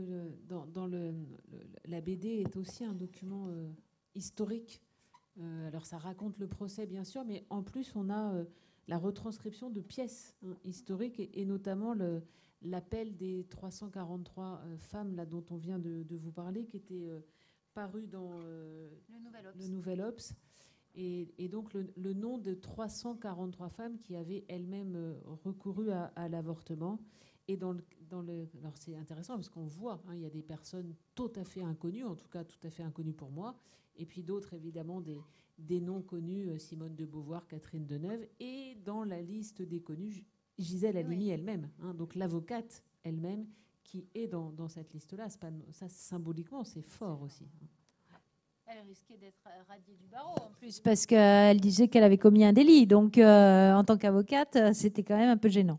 la BD est aussi un document historique. Alors, ça raconte le procès, bien sûr, mais en plus, on a la retranscription de pièces historiques, et notamment l'appel des 343 femmes là, dont on vient de vous parler, qui était paru dans le Nouvel Obs. Et donc, le nom de 343 femmes qui avaient elles-mêmes recouru à l'avortement. Et alors, c'est intéressant parce qu'on voit, il y a des personnes tout à fait inconnues, en tout cas tout à fait inconnues pour moi, et puis d'autres, évidemment, des noms connus, Simone de Beauvoir, Catherine Deneuve, et dans la liste des connues, Gisèle Halimi elle-même, donc l'avocate elle-même qui est dans cette liste-là. Ça, symboliquement, c'est fort aussi. Elle risquait d'être radiée du barreau en plus, parce qu'elle disait qu'elle avait commis un délit. Donc, en tant qu'avocate, c'était quand même un peu gênant.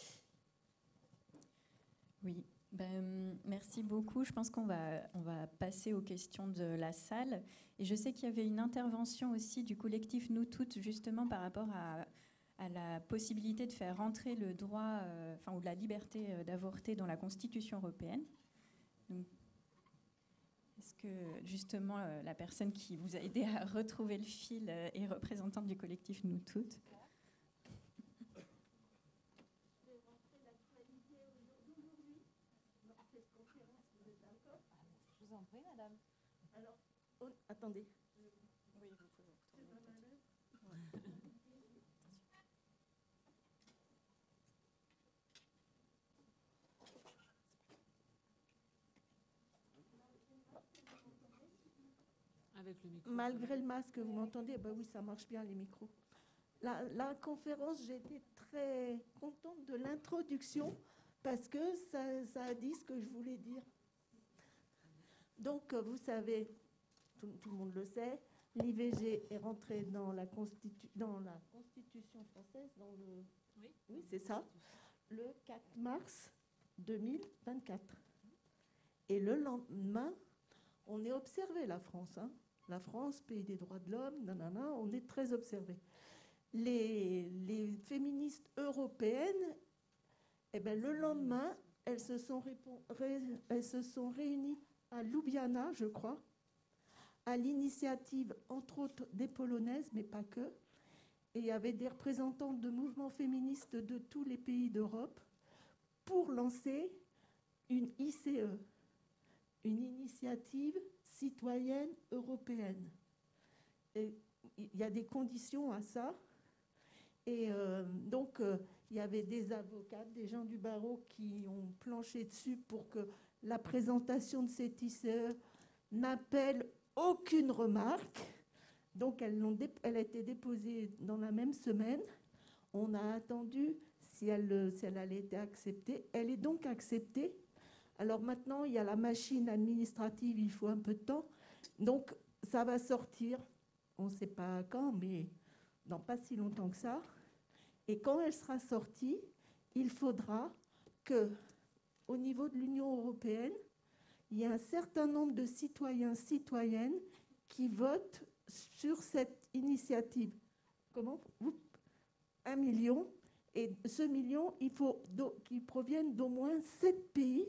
Oui, merci beaucoup. Je pense qu'on va passer aux questions de la salle. Et je sais qu'il y avait une intervention aussi du collectif Nous Toutes, justement par rapport à la possibilité de faire rentrer le droit, ou la liberté d'avorter dans la Constitution européenne. Donc, est-ce que justement la personne qui vous a aidé à retrouver le fil est représentante du collectif Nous Toutes? Je vous en prie, madame. Alors, attendez. Oui, vous pouvez Avec le micro. Malgré le masque, vous m'entendez? Oui, ça marche bien, les micros. La conférence, j'ai été très contente de l'introduction parce que ça a dit ce que je voulais dire. Donc, vous savez, tout le monde le sait, l'IVG est rentré dans la Constitution française, oui, c'est ça, le 4 mars 2024. Et le lendemain, on est observé, la France. La France, pays des droits de l'homme, on est très observé. Les féministes européennes, le lendemain, elles se sont réunies à Ljubljana, je crois, à l'initiative, entre autres, des Polonaises, mais pas que. Et il y avait des représentantes de mouvements féministes de tous les pays d'Europe pour lancer une ICE, une initiative citoyenne européenne. Et il y a des conditions à ça. Et donc, il y avait des avocats, des gens du barreau qui ont planché dessus pour que la présentation de cette ICE n'appelle aucune remarque. Donc, elle a été déposée dans la même semaine. On a attendu si elle allait être acceptée. Elle est donc acceptée. Alors maintenant, il y a la machine administrative, il faut un peu de temps. Donc, ça va sortir, on ne sait pas quand, mais dans pas si longtemps que ça. Et quand elle sera sortie, il faudra qu'au niveau de l'Union européenne, il y ait un certain nombre de citoyens, citoyennes qui votent sur cette initiative. Comment ? 1 million. Et ce million, il faut qu'il provienne d'au moins 7 pays.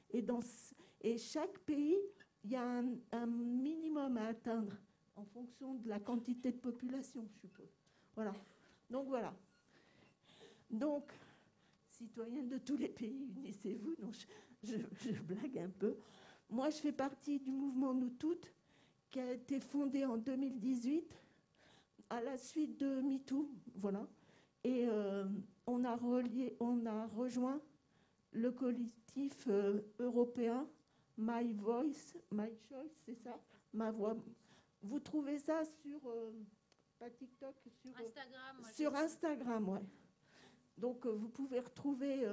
Et chaque pays, il y a un minimum à atteindre en fonction de la quantité de population, je suppose. Voilà. Donc, voilà. Donc, citoyens de tous les pays, unissez-vous. Non, je blague un peu. Moi, je fais partie du mouvement Nous Toutes, qui a été fondé en 2018 à la suite de MeToo. Voilà. Et on a rejoint le collectif européen My Voice, My Choice, c'est ça, Ma Voix. Vous trouvez ça sur pas TikTok, sur Instagram, ouais. Donc vous pouvez retrouver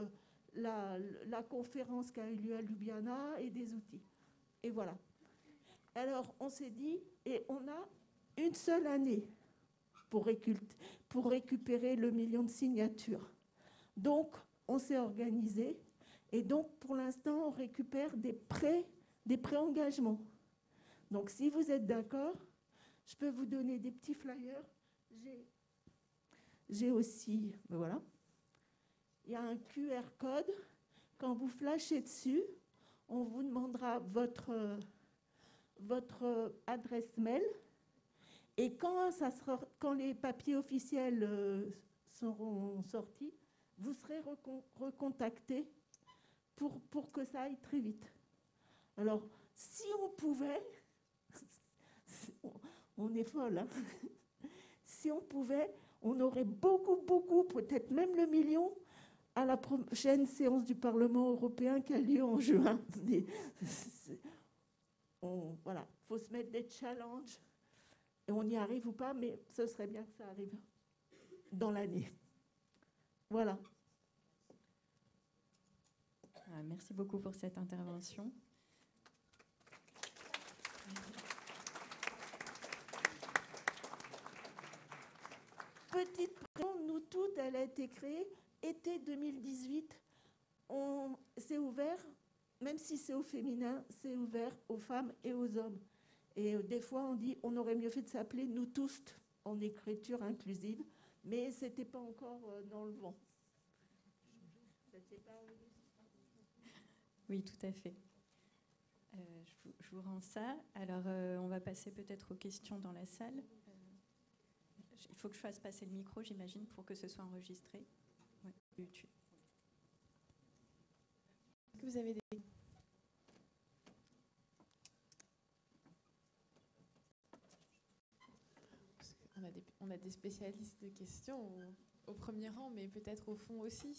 la conférence qui a eu lieu à Ljubljana et des outils. Et voilà. Alors on s'est dit, et on a une seule année pour récupérer le million de signatures. Donc on s'est organisé. Et donc, pour l'instant, on récupère des pré-engagements. Donc, si vous êtes d'accord, je peux vous donner des petits flyers. J'ai aussi, voilà. Il y a un QR code. Quand vous flashez dessus, on vous demandera votre adresse mail. Et quand les papiers officiels seront sortis, vous serez recontacté pour que ça aille très vite. Alors, si on pouvait, on est folle, hein. Si on pouvait, on aurait beaucoup, peut-être même le million à la prochaine séance du Parlement européen qui a lieu en juin. Voilà, il faut se mettre des challenges. Et on y arrive ou pas, mais ce serait bien que ça arrive dans l'année. Voilà. Merci beaucoup pour cette intervention. Petite précision, Nous Toutes, elle a été créée été 2018. C'est ouvert, même si c'est au féminin, c'est ouvert aux femmes et aux hommes. Et des fois, on dit on aurait mieux fait de s'appeler Nous Tous en écriture inclusive, mais ce n'était pas encore dans le vent. Oui, tout à fait. Je vous rends ça. Alors, on va passer peut-être aux questions dans la salle. Il faut que je fasse passer le micro, j'imagine, pour que ce soit enregistré. Ouais, YouTube. Est-ce que vous avez des... On a des spécialistes de questions au premier rang, mais peut-être au fond aussi.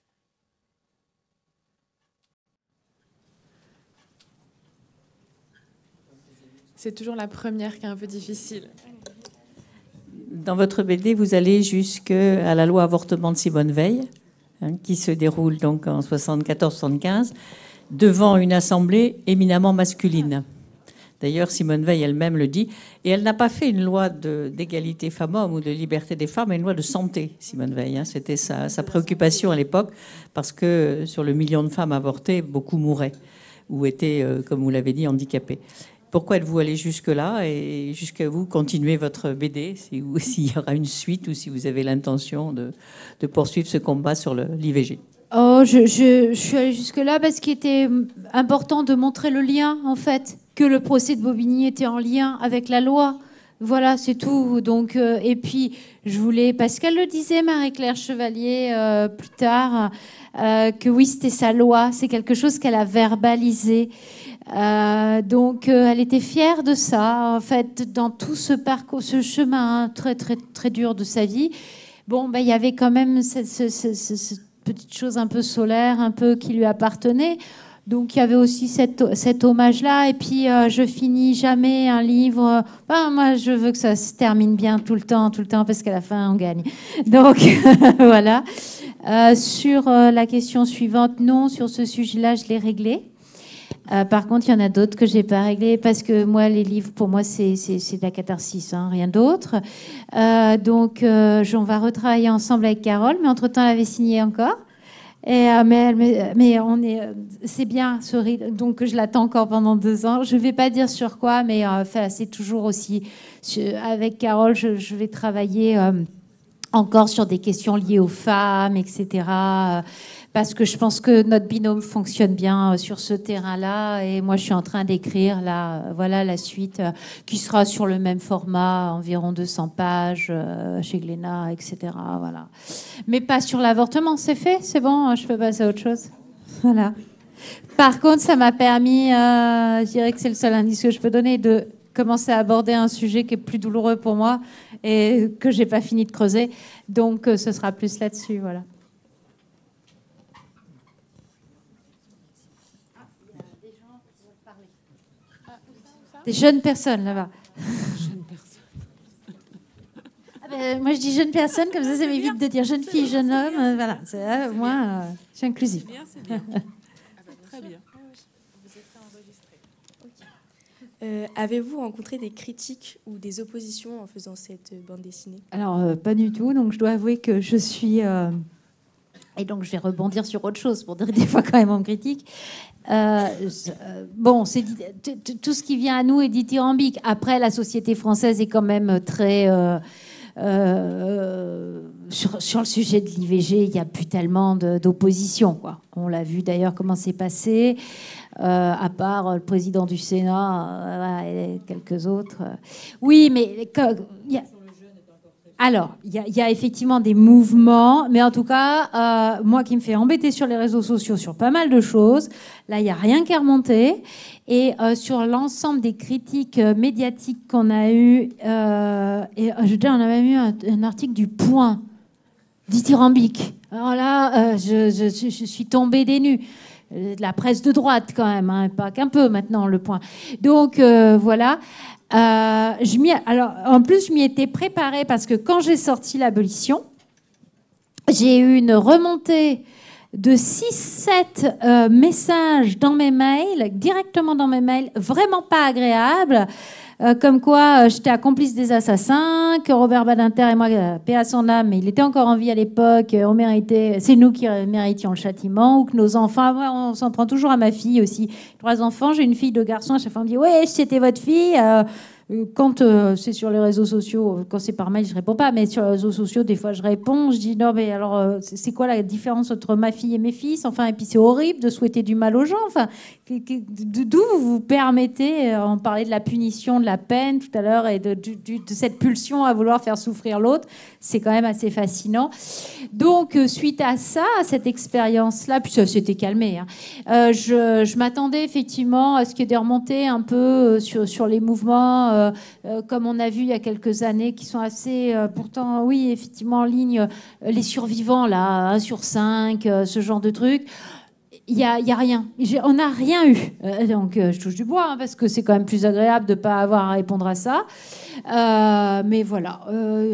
C'est toujours la première qui est un peu difficile. Dans votre BD, vous allez jusqu'à la loi avortement de Simone Veil, qui se déroule donc en 74-75, devant une assemblée éminemment masculine. D'ailleurs, Simone Veil elle-même le dit. Et elle n'a pas fait une loi d'égalité femmes-hommes ou de liberté des femmes, mais une loi de santé, Simone Veil. C'était sa préoccupation à l'époque, parce que sur le million de femmes avortées, beaucoup mouraient ou étaient, comme vous l'avez dit, handicapées. Pourquoi êtes-vous allé jusque-là et jusqu'à vous continuer votre BD, s'il y aura une suite ou si vous avez l'intention de poursuivre ce combat sur l'IVG? Oh, je suis allée jusque-là parce qu'il était important de montrer le lien, en fait, que le procès de Bobigny était en lien avec la loi. Voilà, c'est tout. Donc, et puis, je voulais, parce qu'elle le disait, Marie-Claire Chevalier, plus tard, que oui, c'était sa loi, c'est quelque chose qu'elle a verbalisé. Donc, elle était fière de ça, en fait, dans tout ce parcours, ce chemin très, très, très dur de sa vie. Bon, ben, il y avait quand même cette petite chose un peu solaire, un peu qui lui appartenait. Donc il y avait aussi cet hommage-là. Et puis je finis jamais un livre. Enfin, moi, je veux que ça se termine bien tout le temps, parce qu'à la fin, on gagne. Donc voilà. Sur la question suivante, non, sur ce sujet-là, je l'ai réglé. Par contre, il y en a d'autres que j'ai pas réglés parce que moi, les livres, pour moi, c'est de la catharsis, hein, rien d'autre. Donc, on va retravailler ensemble avec Carole, mais entre-temps, elle avait signé encore. Et, mais on est, c'est bien ce rythme, donc je l'attends encore pendant 2 ans. Je vais pas dire sur quoi, mais c'est toujours aussi avec Carole, je vais travailler encore sur des questions liées aux femmes, etc. Parce que je pense que notre binôme fonctionne bien sur ce terrain-là. Et moi, je suis en train d'écrire voilà la suite qui sera sur le même format, environ 200 pages chez Glénat, etc. Voilà. Mais pas sur l'avortement, c'est fait, c'est bon, je peux passer à autre chose. Voilà. Par contre, ça m'a permis, je dirais que c'est le seul indice que je peux donner, de commencer à aborder un sujet qui est plus douloureux pour moi et que j'ai pas fini de creuser. Donc, ce sera plus là-dessus, voilà. Des jeunes personnes là-bas. Jeune personne. Moi, je dis jeune personne, comme ça m'évite de dire jeune fille, jeune homme. Voilà, moi, je suis inclusive. C'est bien. Très bien. Vous êtes enregistré. Okay. Avez-vous rencontré des critiques ou des oppositions en faisant cette bande dessinée? Alors, pas du tout. Donc, je dois avouer que je suis... Et donc, je vais rebondir sur autre chose pour dire des fois quand même on me critique. Bon, c'est tout ce qui vient à nous est dithyrambique. Après, la société française est quand même très... sur le sujet de l'IVG, il n'y a plus tellement d'opposition, quoi. On l'a vu d'ailleurs comment c'est passé, à part le président du Sénat et quelques autres. Oui, mais... Alors, il y a effectivement des mouvements, mais en tout cas, moi qui me fais embêter sur les réseaux sociaux sur pas mal de choses, là, il n'y a rien qui est remonté. Et sur l'ensemble des critiques médiatiques qu'on a eues, et je veux dire, on a même eu un article du Point, dithyrambique. Alors là, je suis tombée des nues. De la presse de droite quand même, hein, pas qu'un peu maintenant, le Point. Donc, voilà. Alors, en plus, je m'y étais préparée parce que quand j'ai sorti l'abolition, j'ai eu une remontée de 6-7 messages dans mes mails, directement dans mes mails, vraiment pas agréables, comme quoi j'étais accomplice des assassins, que Robert Badinter et moi, paix à son âme, mais il était encore en vie à l'époque, c'est nous qui méritions le châtiment, ou que nos enfants, on s'en prend toujours à ma fille aussi, 3 enfants, j'ai une fille, 2 garçons, à chaque fois on me dit ouais, c'était votre fille. Quand c'est sur les réseaux sociaux, quand c'est par mail, je réponds pas, mais sur les réseaux sociaux, des fois, je réponds. Je dis non, mais alors, c'est quoi la différence entre ma fille et mes fils? Enfin, et puis c'est horrible de souhaiter du mal aux gens. Enfin, d'où vous vous permettez, on parlait de la punition, de la peine tout à l'heure, et de cette pulsion à vouloir faire souffrir l'autre. C'est quand même assez fascinant. Donc, suite à ça, à cette expérience-là, puis ça s'était calmé, hein, je m'attendais effectivement à ce qu'il y ait des remontées un peu sur les mouvements. Comme on a vu il y a quelques années, qui sont assez, pourtant, oui, effectivement, en ligne, les survivants, là, 1 sur 5, ce genre de trucs. Il y a rien. On n'a rien eu. Donc, je touche du bois, hein, parce que c'est quand même plus agréable de ne pas avoir à répondre à ça. Mais voilà.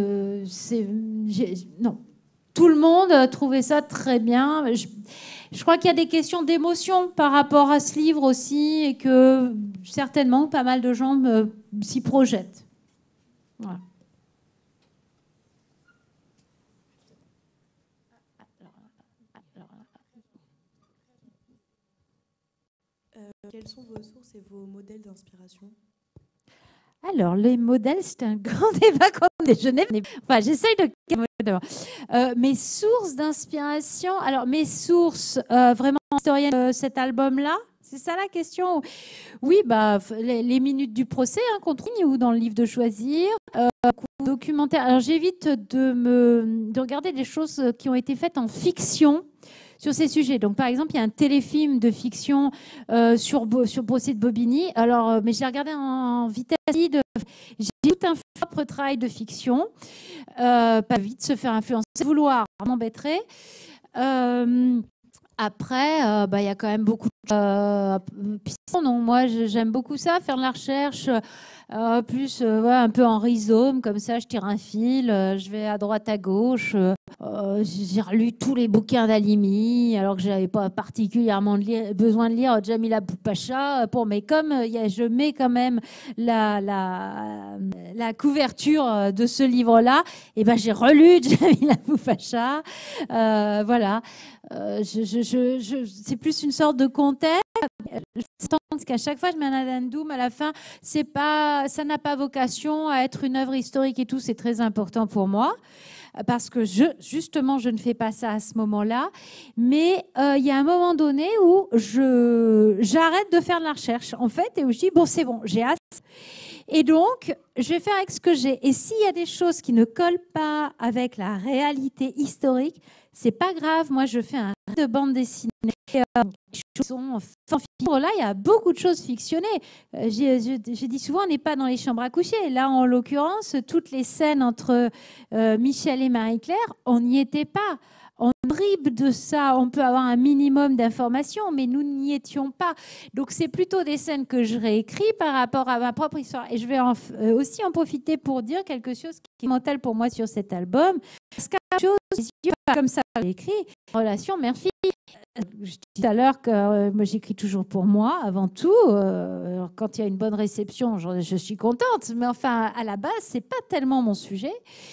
Non. Tout le monde a trouvé ça très bien. Je crois qu'il y a des questions d'émotion par rapport à ce livre aussi, et que certainement pas mal de gens s'y projettent. Voilà. Quelles sont vos sources et vos modèles d'inspiration? Alors, les modèles, c'est un grand débat qu'on déjeunait. Enfin, j'essaye de exactement. Mes sources d'inspiration. Alors, mes sources vraiment historiennes de cet album-là, c'est ça la question? Oui, bah, les minutes du procès qu'on trouve ou dans le livre de Choisir, documentaire. Alors, j'évite de regarder des choses qui ont été faites en fiction sur ces sujets. Donc, par exemple, il y a un téléfilm de fiction sur le procès de Bobigny. Alors, mais je l'ai regardé en vitesse. J'ai tout un propre travail de fiction. Pas vite se faire influencer, vouloir m'embêterait. Après, il y a quand même beaucoup de pistons. Donc moi, j'aime beaucoup ça, faire de la recherche, plus un peu en rhizome, comme ça, je tire un fil, je vais à droite, à gauche. J'ai relu tous les bouquins d'Halimi, alors que je n'avais pas particulièrement besoin de lire Djamila Boupacha. Mais comme je mets quand même la couverture de ce livre-là, et j'ai relu Djamila Boupacha. Voilà. C'est plus une sorte de contexte. Parce qu'à chaque fois, je mets un addendum à la fin. Ça n'a pas vocation à être une œuvre historique et tout. C'est très important pour moi. Parce que justement, je ne fais pas ça à ce moment-là. Mais il y a un moment donné où j'arrête de faire de la recherche, en fait, et où je dis, bon, c'est bon, j'ai assez. Et donc, je vais faire avec ce que j'ai. Et s'il y a des choses qui ne collent pas avec la réalité historique, c'est pas grave. Moi, je fais un de bande dessinée. Là, il y a beaucoup de choses fictionnées. Je dis souvent, on n'est pas dans les chambres à coucher. Là, en l'occurrence, toutes les scènes entre Michel et Marie-Claire, on n'y était pas. On bribe de ça, on peut avoir un minimum d'informations, mais nous n'y étions pas. Donc, c'est plutôt des scènes que je réécris par rapport à ma propre histoire. Et je vais aussi en profiter pour dire quelque chose qui est mental pour moi sur cet album. Parce qu'à la chose, comme ça, j'ai écrit, relation mère-fille. Je dis tout à l'heure que moi, j'écris toujours pour moi, avant tout. Quand il y a une bonne réception, je suis contente. Mais enfin, à la base, c'est pas tellement mon sujet.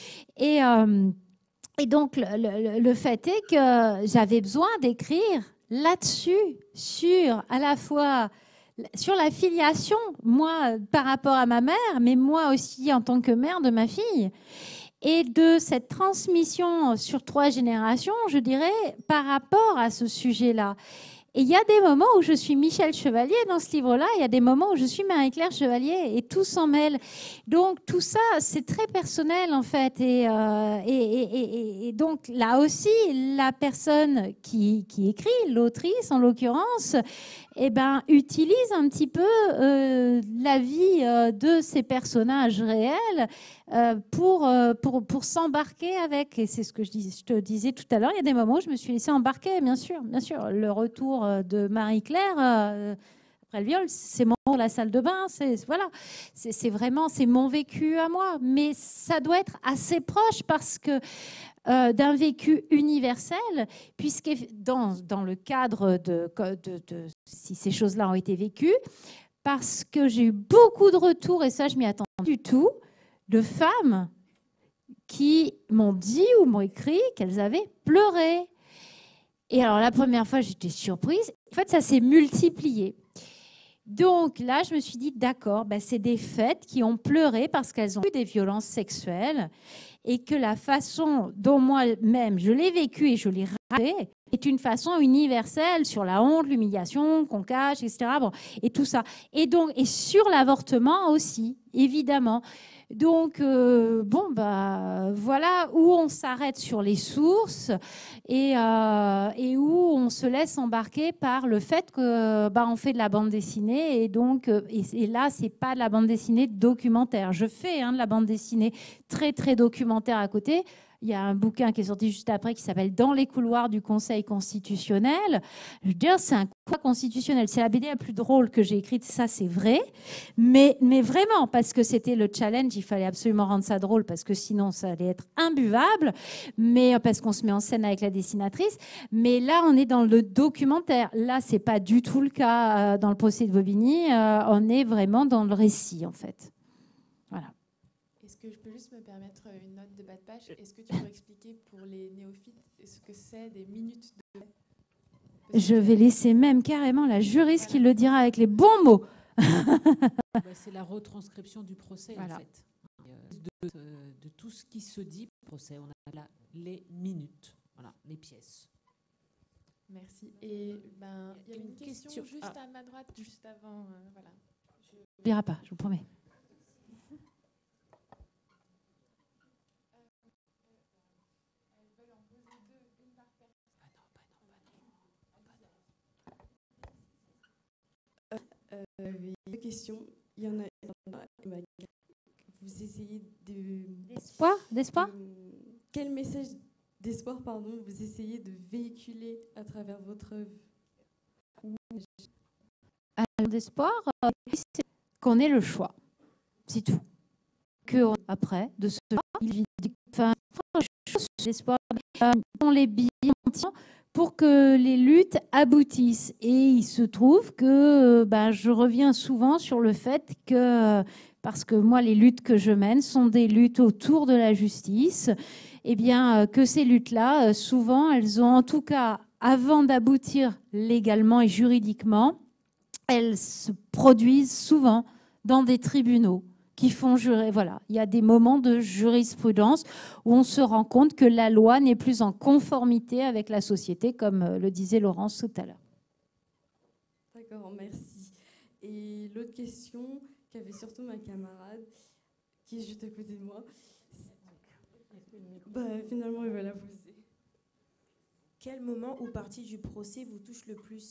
Et donc, le fait est que j'avais besoin d'écrire là-dessus, à la fois sur la filiation, moi, par rapport à ma mère, mais moi aussi en tant que mère de ma fille, et de cette transmission sur 3 générations, je dirais, par rapport à ce sujet-là. Et il y a des moments où je suis Michel Chevalier dans ce livre-là, il y a des moments où je suis Marie-Claire Chevalier, et tout s'en mêle. Donc tout ça, c'est très personnel en fait. Et donc là aussi, la personne qui écrit, l'autrice en l'occurrence, utilise un petit peu la vie de ces personnages réels pour s'embarquer avec. Et c'est ce que je te disais tout à l'heure. Il y a des moments où je me suis laissée embarquer, bien sûr. Le retour de Marie-Claire après le viol, c'est la salle de bain. C'est vraiment mon vécu à moi. Mais ça doit être assez proche parce que d'un vécu universel, puisque dans le cadre de si ces choses-là ont été vécues, parce que j'ai eu beaucoup de retours, et ça, je m'y attendais pas du tout, de femmes qui m'ont dit ou m'ont écrit qu'elles avaient pleuré. Et alors, la première fois, j'étais surprise. En fait, ça s'est multiplié. Donc là, je me suis dit, d'accord, c'est des fêtes qui ont pleuré parce qu'elles ont eu des violences sexuelles et que la façon dont moi-même je l'ai vécu et je l'ai raconté est une façon universelle sur la honte, l'humiliation qu'on cache, etc. Et tout ça. Et sur l'avortement aussi, évidemment. Donc, voilà où on s'arrête sur les sources et où on se laisse embarquer par le fait que on fait de la bande dessinée et là, c'est pas de la bande dessinée documentaire. Je fais de la bande dessinée très, très documentaire à côté. Il y a un bouquin qui est sorti juste après qui s'appelle « Dans les couloirs du Conseil constitutionnel ». Je veux dire, c'est un couloir constitutionnel. C'est la BD la plus drôle que j'ai écrite, ça c'est vrai. Mais vraiment, parce que c'était le challenge, il fallait absolument rendre ça drôle parce que sinon ça allait être imbuvable. Mais parce qu'on se met en scène avec la dessinatrice. Mais là, on est dans le documentaire. Là, c'est pas du tout le cas dans le procès de Bobigny. On est vraiment dans le récit, en fait. Voilà. Est-ce que je peux juste me permettre une note de bas de page? Est-ce que tu peux expliquer pour les néophytes ce que c'est des minutes de... Je vais laisser même carrément la juriste qui le dira avec les bons mots. C'est la retranscription du procès, en fait. de tout ce qui se dit au procès. On a là les minutes, voilà, les pièces. Merci. Et il y a une question juste à ma droite, juste avant. Voilà. Je n'oublierai pas, je vous promets. Deux questions. Il y en a. Vous essayez de. D'espoir. Quel message d'espoir, pardon, vous essayez de véhiculer à travers votre œuvre? D'espoir, c'est qu'on ait le choix. C'est tout. Que après, de ce l'espoir, on les billes pour que les luttes aboutissent. Et il se trouve que je reviens souvent sur le fait que, parce que moi, les luttes que je mène sont des luttes autour de la justice, eh bien, que ces luttes-là, souvent, elles ont en tout cas, avant d'aboutir légalement et juridiquement, elles se produisent souvent dans des tribunaux qui font jurer. Voilà, il y a des moments de jurisprudence où on se rend compte que la loi n'est plus en conformité avec la société, comme le disait Laurence tout à l'heure. D'accord, merci. Et l'autre question qu'avait surtout ma camarade, qui est juste à côté de moi, finalement, elle va la poser. Quel moment ou partie du procès vous touche le plus ?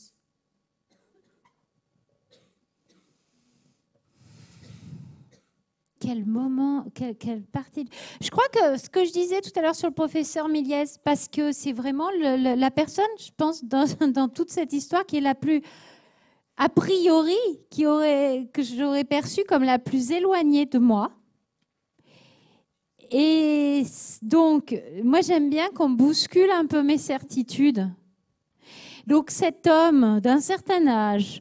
Quel moment, quelle partie. Je crois que ce que je disais tout à l'heure sur le professeur Méliès, parce que c'est vraiment la personne, je pense, dans toute cette histoire qui est la plus, a priori, que j'aurais perçue comme la plus éloignée de moi. Et donc, moi, j'aime bien qu'on bouscule un peu mes certitudes. Donc, cet homme d'un certain âge,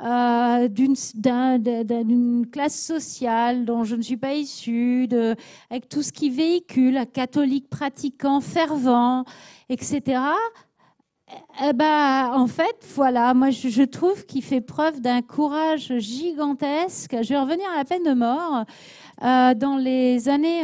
d'une classe sociale dont je ne suis pas issue, avec tout ce qui véhicule, un catholique pratiquant, fervent, etc. En fait, voilà, moi je trouve qu'il fait preuve d'un courage gigantesque. Je vais revenir à la peine de mort. Dans les années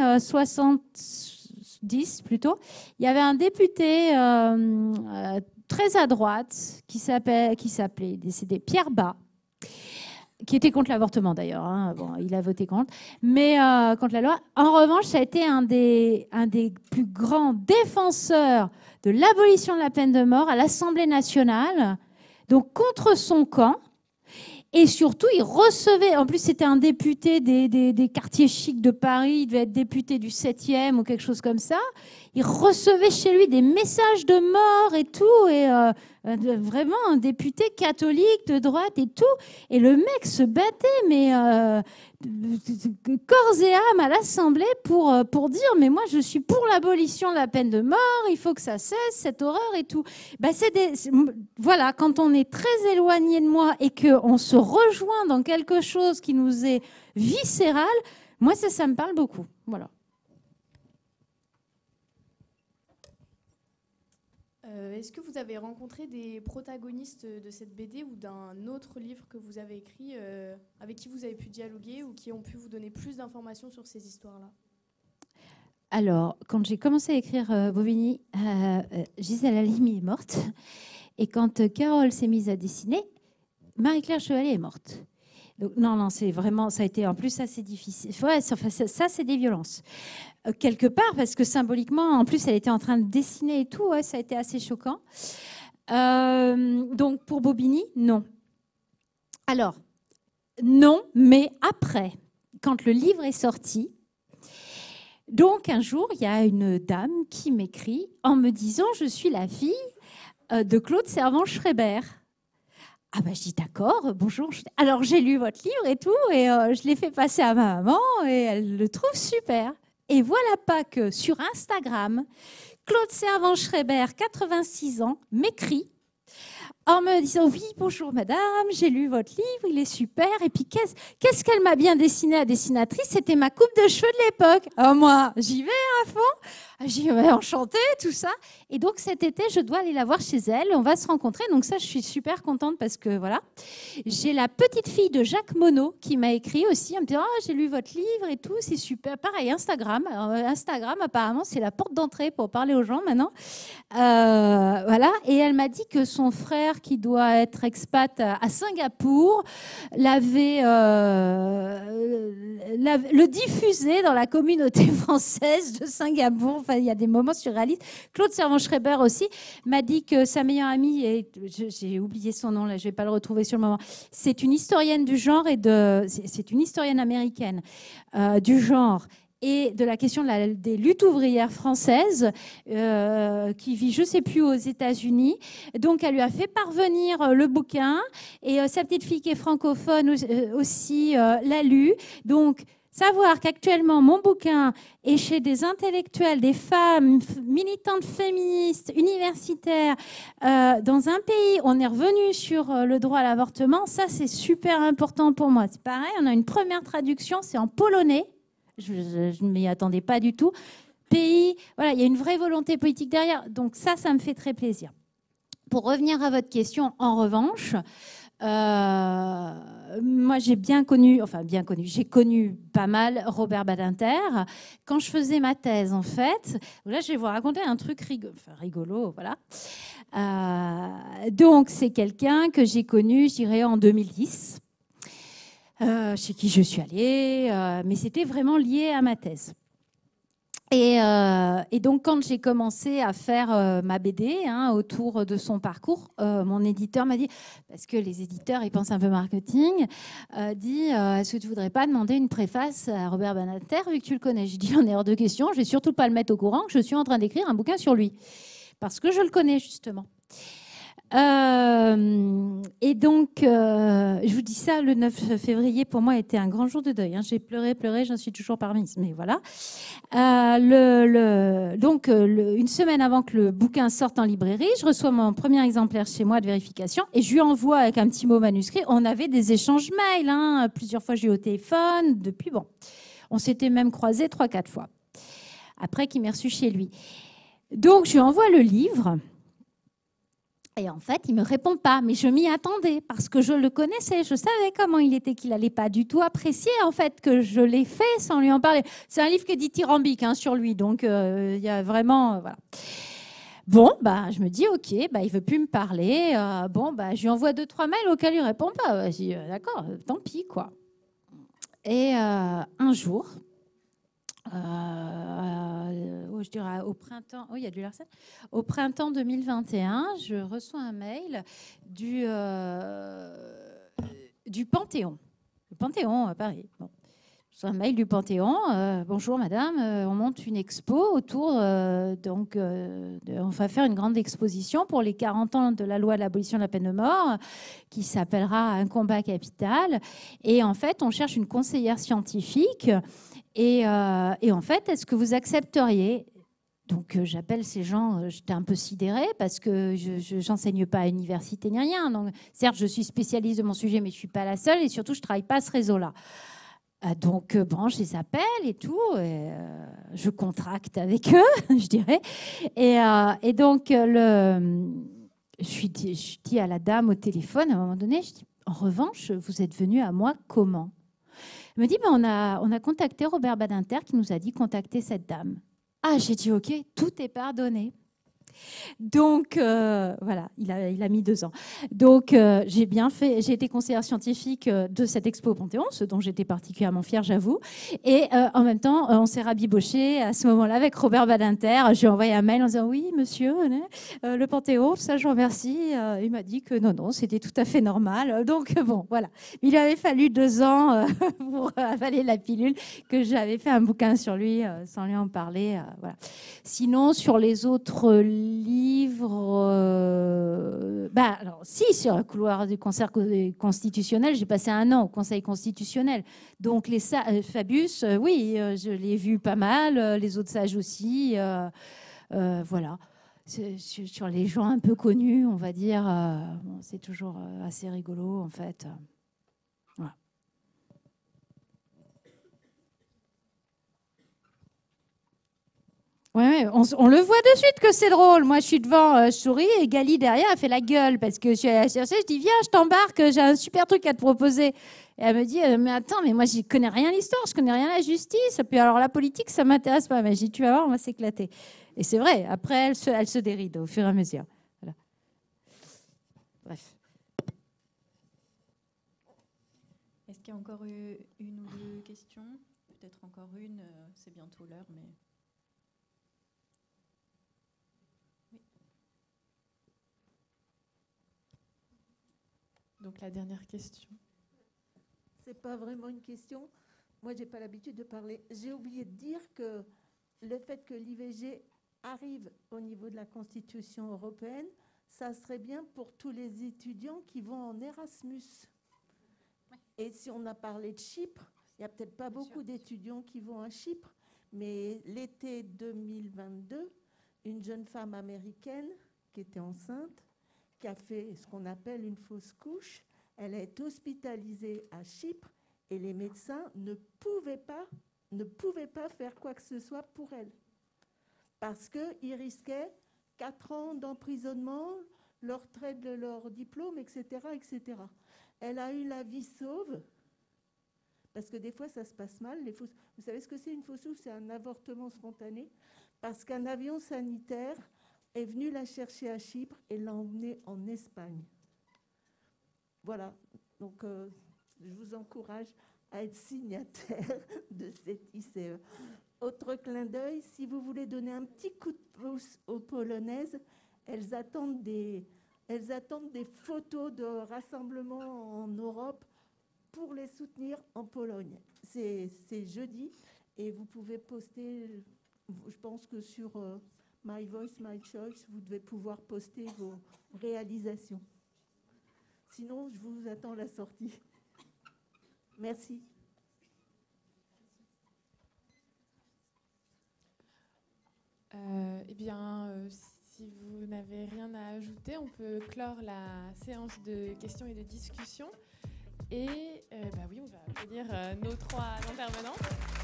70 plutôt, il y avait un député très à droite qui s'appelait décédé Pierre Bas, qui était contre l'avortement d'ailleurs. Hein. Bon, il a voté contre, mais contre la loi. En revanche, ça a été un des plus grands défenseurs de l'abolition de la peine de mort à l'Assemblée nationale, donc contre son camp. Et surtout, il recevait, en plus c'était un député des quartiers chics de Paris, il devait être député du 7e ou quelque chose comme ça, il recevait chez lui des messages de mort et tout, et vraiment un député catholique de droite et tout, et le mec se battait, mais corps et âme à l'Assemblée pour dire, mais moi je suis pour l'abolition de la peine de mort, il faut que ça cesse, cette horreur et tout. Voilà, quand on est très éloigné de moi et qu'on se rejoint dans quelque chose qui nous est viscéral, moi ça me parle beaucoup. Voilà. Est-ce que vous avez rencontré des protagonistes de cette BD ou d'un autre livre que vous avez écrit, avec qui vous avez pu dialoguer ou qui ont pu vous donner plus d'informations sur ces histoires-là ? Alors, quand j'ai commencé à écrire Bobigny, Gisèle Halimi est morte. Et quand Carole s'est mise à dessiner, Marie-Claire Chevalier est morte. Donc, non, c'est vraiment, ça a été en plus assez difficile. Ouais, ça, c'est des violences. Quelque part, parce que symboliquement, en plus, elle était en train de dessiner et tout, ouais, ça a été assez choquant. Donc, pour Bobigny, non. Alors, non, mais après, quand le livre est sorti, donc un jour, il y a une dame qui m'écrit en me disant « Je suis la fille de Claude Servan-Schreiber ». Ah je dis d'accord, bonjour. Alors j'ai lu votre livre et tout, et je l'ai fait passer à ma maman, et elle le trouve super. Et voilà pas que sur Instagram, Claude Servan-Schreiber, 86 ans, m'écrit en me disant oui, bonjour madame, j'ai lu votre livre, il est super. Et puis qu'est-ce qu'elle m'a bien dessiné, la dessinatrice, c'était ma coupe de cheveux de l'époque. Alors moi, j'y vais à fond, j'y vais enchantée, tout ça. Et donc cet été, je dois aller la voir chez elle, on va se rencontrer. Donc ça, je suis super contente parce que voilà. J'ai la petite fille de Jacques Monod qui m'a écrit aussi en me disant ah, j'ai lu votre livre et tout, c'est super. Pareil, Instagram. Alors, Instagram, apparemment, c'est la porte d'entrée pour parler aux gens maintenant. Voilà. Et elle m'a dit que son frère, qui doit être expat à Singapour, l'avait le diffusé dans la communauté française de Singapour. Enfin, il y a des moments surréalistes. Claude Servan-Schreiber aussi m'a dit que sa meilleure amie, et j'ai oublié son nom là, je vais pas le retrouver sur le moment. C'est une historienne du genre c'est une historienne américaine du genre et de la question des luttes ouvrières françaises qui vit, je ne sais plus, aux États-Unis. Donc, elle lui a fait parvenir le bouquin et sa petite fille qui est francophone aussi l'a lu. Donc, savoir qu'actuellement, mon bouquin est chez des intellectuels, des femmes militantes féministes, universitaires, dans un pays, on est revenu sur le droit à l'avortement, ça, c'est super important pour moi. C'est pareil, on a une première traduction, c'est en polonais. Je ne m'y attendais pas du tout. Pays, voilà, il y a une vraie volonté politique derrière. Donc ça me fait très plaisir. Pour revenir à votre question, en revanche, moi j'ai j'ai connu pas mal Robert Badinter. Quand je faisais ma thèse, en fait, là je vais vous raconter un truc rigolo, voilà. Donc c'est quelqu'un que j'ai connu, je dirais, en 2010. Chez qui je suis allée, mais c'était vraiment lié à ma thèse. Et donc, quand j'ai commencé à faire ma BD autour de son parcours, mon éditeur m'a dit, parce que les éditeurs, ils pensent un peu marketing, dit, est-ce que tu ne voudrais pas demander une préface à Robert Badinter, vu que tu le connais? J'ai dit, en est hors de question, je ne vais surtout pas le mettre au courant que je suis en train d'écrire un bouquin sur lui, parce que je le connais, justement. Et donc, je vous dis ça, le 9 février, pour moi, était un grand jour de deuil. J'ai pleuré, j'en suis toujours parmi, mais voilà. Donc, une semaine avant que le bouquin sorte en librairie, je reçois mon premier exemplaire chez moi de vérification et je lui envoie avec un petit mot manuscrit. On avait des échanges mails, plusieurs fois j'ai eu au téléphone, depuis, bon. On s'était même croisés 3-4 fois, après qu'il m'ait reçu chez lui. Donc, je lui envoie le livre. Et en fait, il ne me répond pas, mais je m'y attendais parce que je le connaissais, je savais comment il était, qu'il n'allait pas du tout apprécier en fait que je l'ai fait sans lui en parler. C'est un livre qui est dithyrambique sur lui, donc il y a vraiment... voilà. Bon, je me dis, ok, il ne veut plus me parler. Je lui envoie 2-3 mails auxquels il ne répond pas. Je dis, d'accord, tant pis, quoi. Et un jour... je dirais au printemps, il y a du Larsen. Au printemps 2021, je reçois un mail du Panthéon. Le Panthéon à Paris. Bon. Je reçois un mail du Panthéon. Bonjour madame, on monte une expo autour, on va faire une grande exposition pour les 40 ans de la loi de l'abolition de la peine de mort qui s'appellera Un combat capital. Et en fait, on cherche une conseillère scientifique. Et en fait, est-ce que vous accepteriez? Donc, j'appelle ces gens, j'étais un peu sidérée parce que je n'enseigne pas à l'université ni rien. Donc, certes, je suis spécialiste de mon sujet, mais je ne suis pas la seule et surtout, je ne travaille pas à ce réseau-là. Donc, je les appelle et tout. Et, je contracte avec eux, je dirais. Et donc, je dis à la dame au téléphone, à un moment donné, je dis, en revanche, vous êtes venu à moi comment? Elle me dit, on a contacté Robert Badinter qui nous a dit contacter cette dame. Ah, j'ai dit, ok, tout est pardonné. Donc, voilà, il a mis 2 ans. Donc, j'ai bien fait, j'ai été conseillère scientifique de cette expo au Panthéon, ce dont j'étais particulièrement fière, j'avoue. Et en même temps, on s'est rabiboché à ce moment-là avec Robert Badinter. J'ai envoyé un mail en disant, oui, monsieur, le Panthéon, ça, je vous remercie. Il m'a dit que non, c'était tout à fait normal. Donc, bon, voilà. Il avait fallu 2 ans pour avaler la pilule que j'avais fait un bouquin sur lui sans lui en parler. Voilà. Sinon, sur les autres livre, alors si, sur le couloir du Conseil constitutionnel, j'ai passé 1 an au Conseil constitutionnel. Donc les Fabius, oui, je l'ai vu pas mal, les autres sages aussi, voilà. sur les gens un peu connus, on va dire. Bon, c'est toujours assez rigolo, en fait. Voilà. Ouais, on le voit de suite que c'est drôle. Moi, je suis devant, je souris, et Gali, derrière, elle fait la gueule parce que je suis allée la chercher. Je dis, viens, je t'embarque, j'ai un super truc à te proposer. Et elle me dit, mais attends, mais moi, je connais rien à l'histoire, je connais rien à la justice. Et puis alors, la politique, ça m'intéresse pas. Mais je dis, tu vas voir, on va s'éclater. Et c'est vrai, après, elle se déride au fur et à mesure. Voilà. Bref. Est-ce qu'il y a encore une ou deux questions? Peut-être encore une, c'est bientôt l'heure, mais... Donc la dernière question. C'est pas vraiment une question. Moi, j'ai pas l'habitude de parler. J'ai oublié de dire que le fait que l'IVG arrive au niveau de la Constitution européenne, ça serait bien pour tous les étudiants qui vont en Erasmus. Et si on a parlé de Chypre, il n'y a peut-être pas beaucoup d'étudiants qui vont à Chypre, mais l'été 2022, une jeune femme américaine qui était enceinte, qui a fait ce qu'on appelle une fausse couche, elle a été hospitalisée à Chypre et les médecins ne pouvaient pas faire quoi que ce soit pour elle. Parce qu'ils risquaient 4 ans d'emprisonnement, le retrait de leur diplôme, etc., etc. Elle a eu la vie sauve, parce que des fois, ça se passe mal. Vous savez ce que c'est une fausse couche? C'est un avortement spontané, parce qu'un avion sanitaire est venu la chercher à Chypre et l'a emmenée en Espagne. Voilà, donc je vous encourage à être signataire de cette ICE. Autre clin d'œil, si vous voulez donner un petit coup de pouce aux Polonaises, elles attendent des photos de rassemblements en Europe pour les soutenir en Pologne. C'est jeudi et vous pouvez poster, je pense que sur My Voice, My Choice, vous devez pouvoir poster vos réalisations. Sinon, je vous attends à la sortie. Merci. Eh bien, si vous n'avez rien à ajouter, on peut clore la séance de questions et de discussion. Et oui, on va applaudir nos 3 intervenants.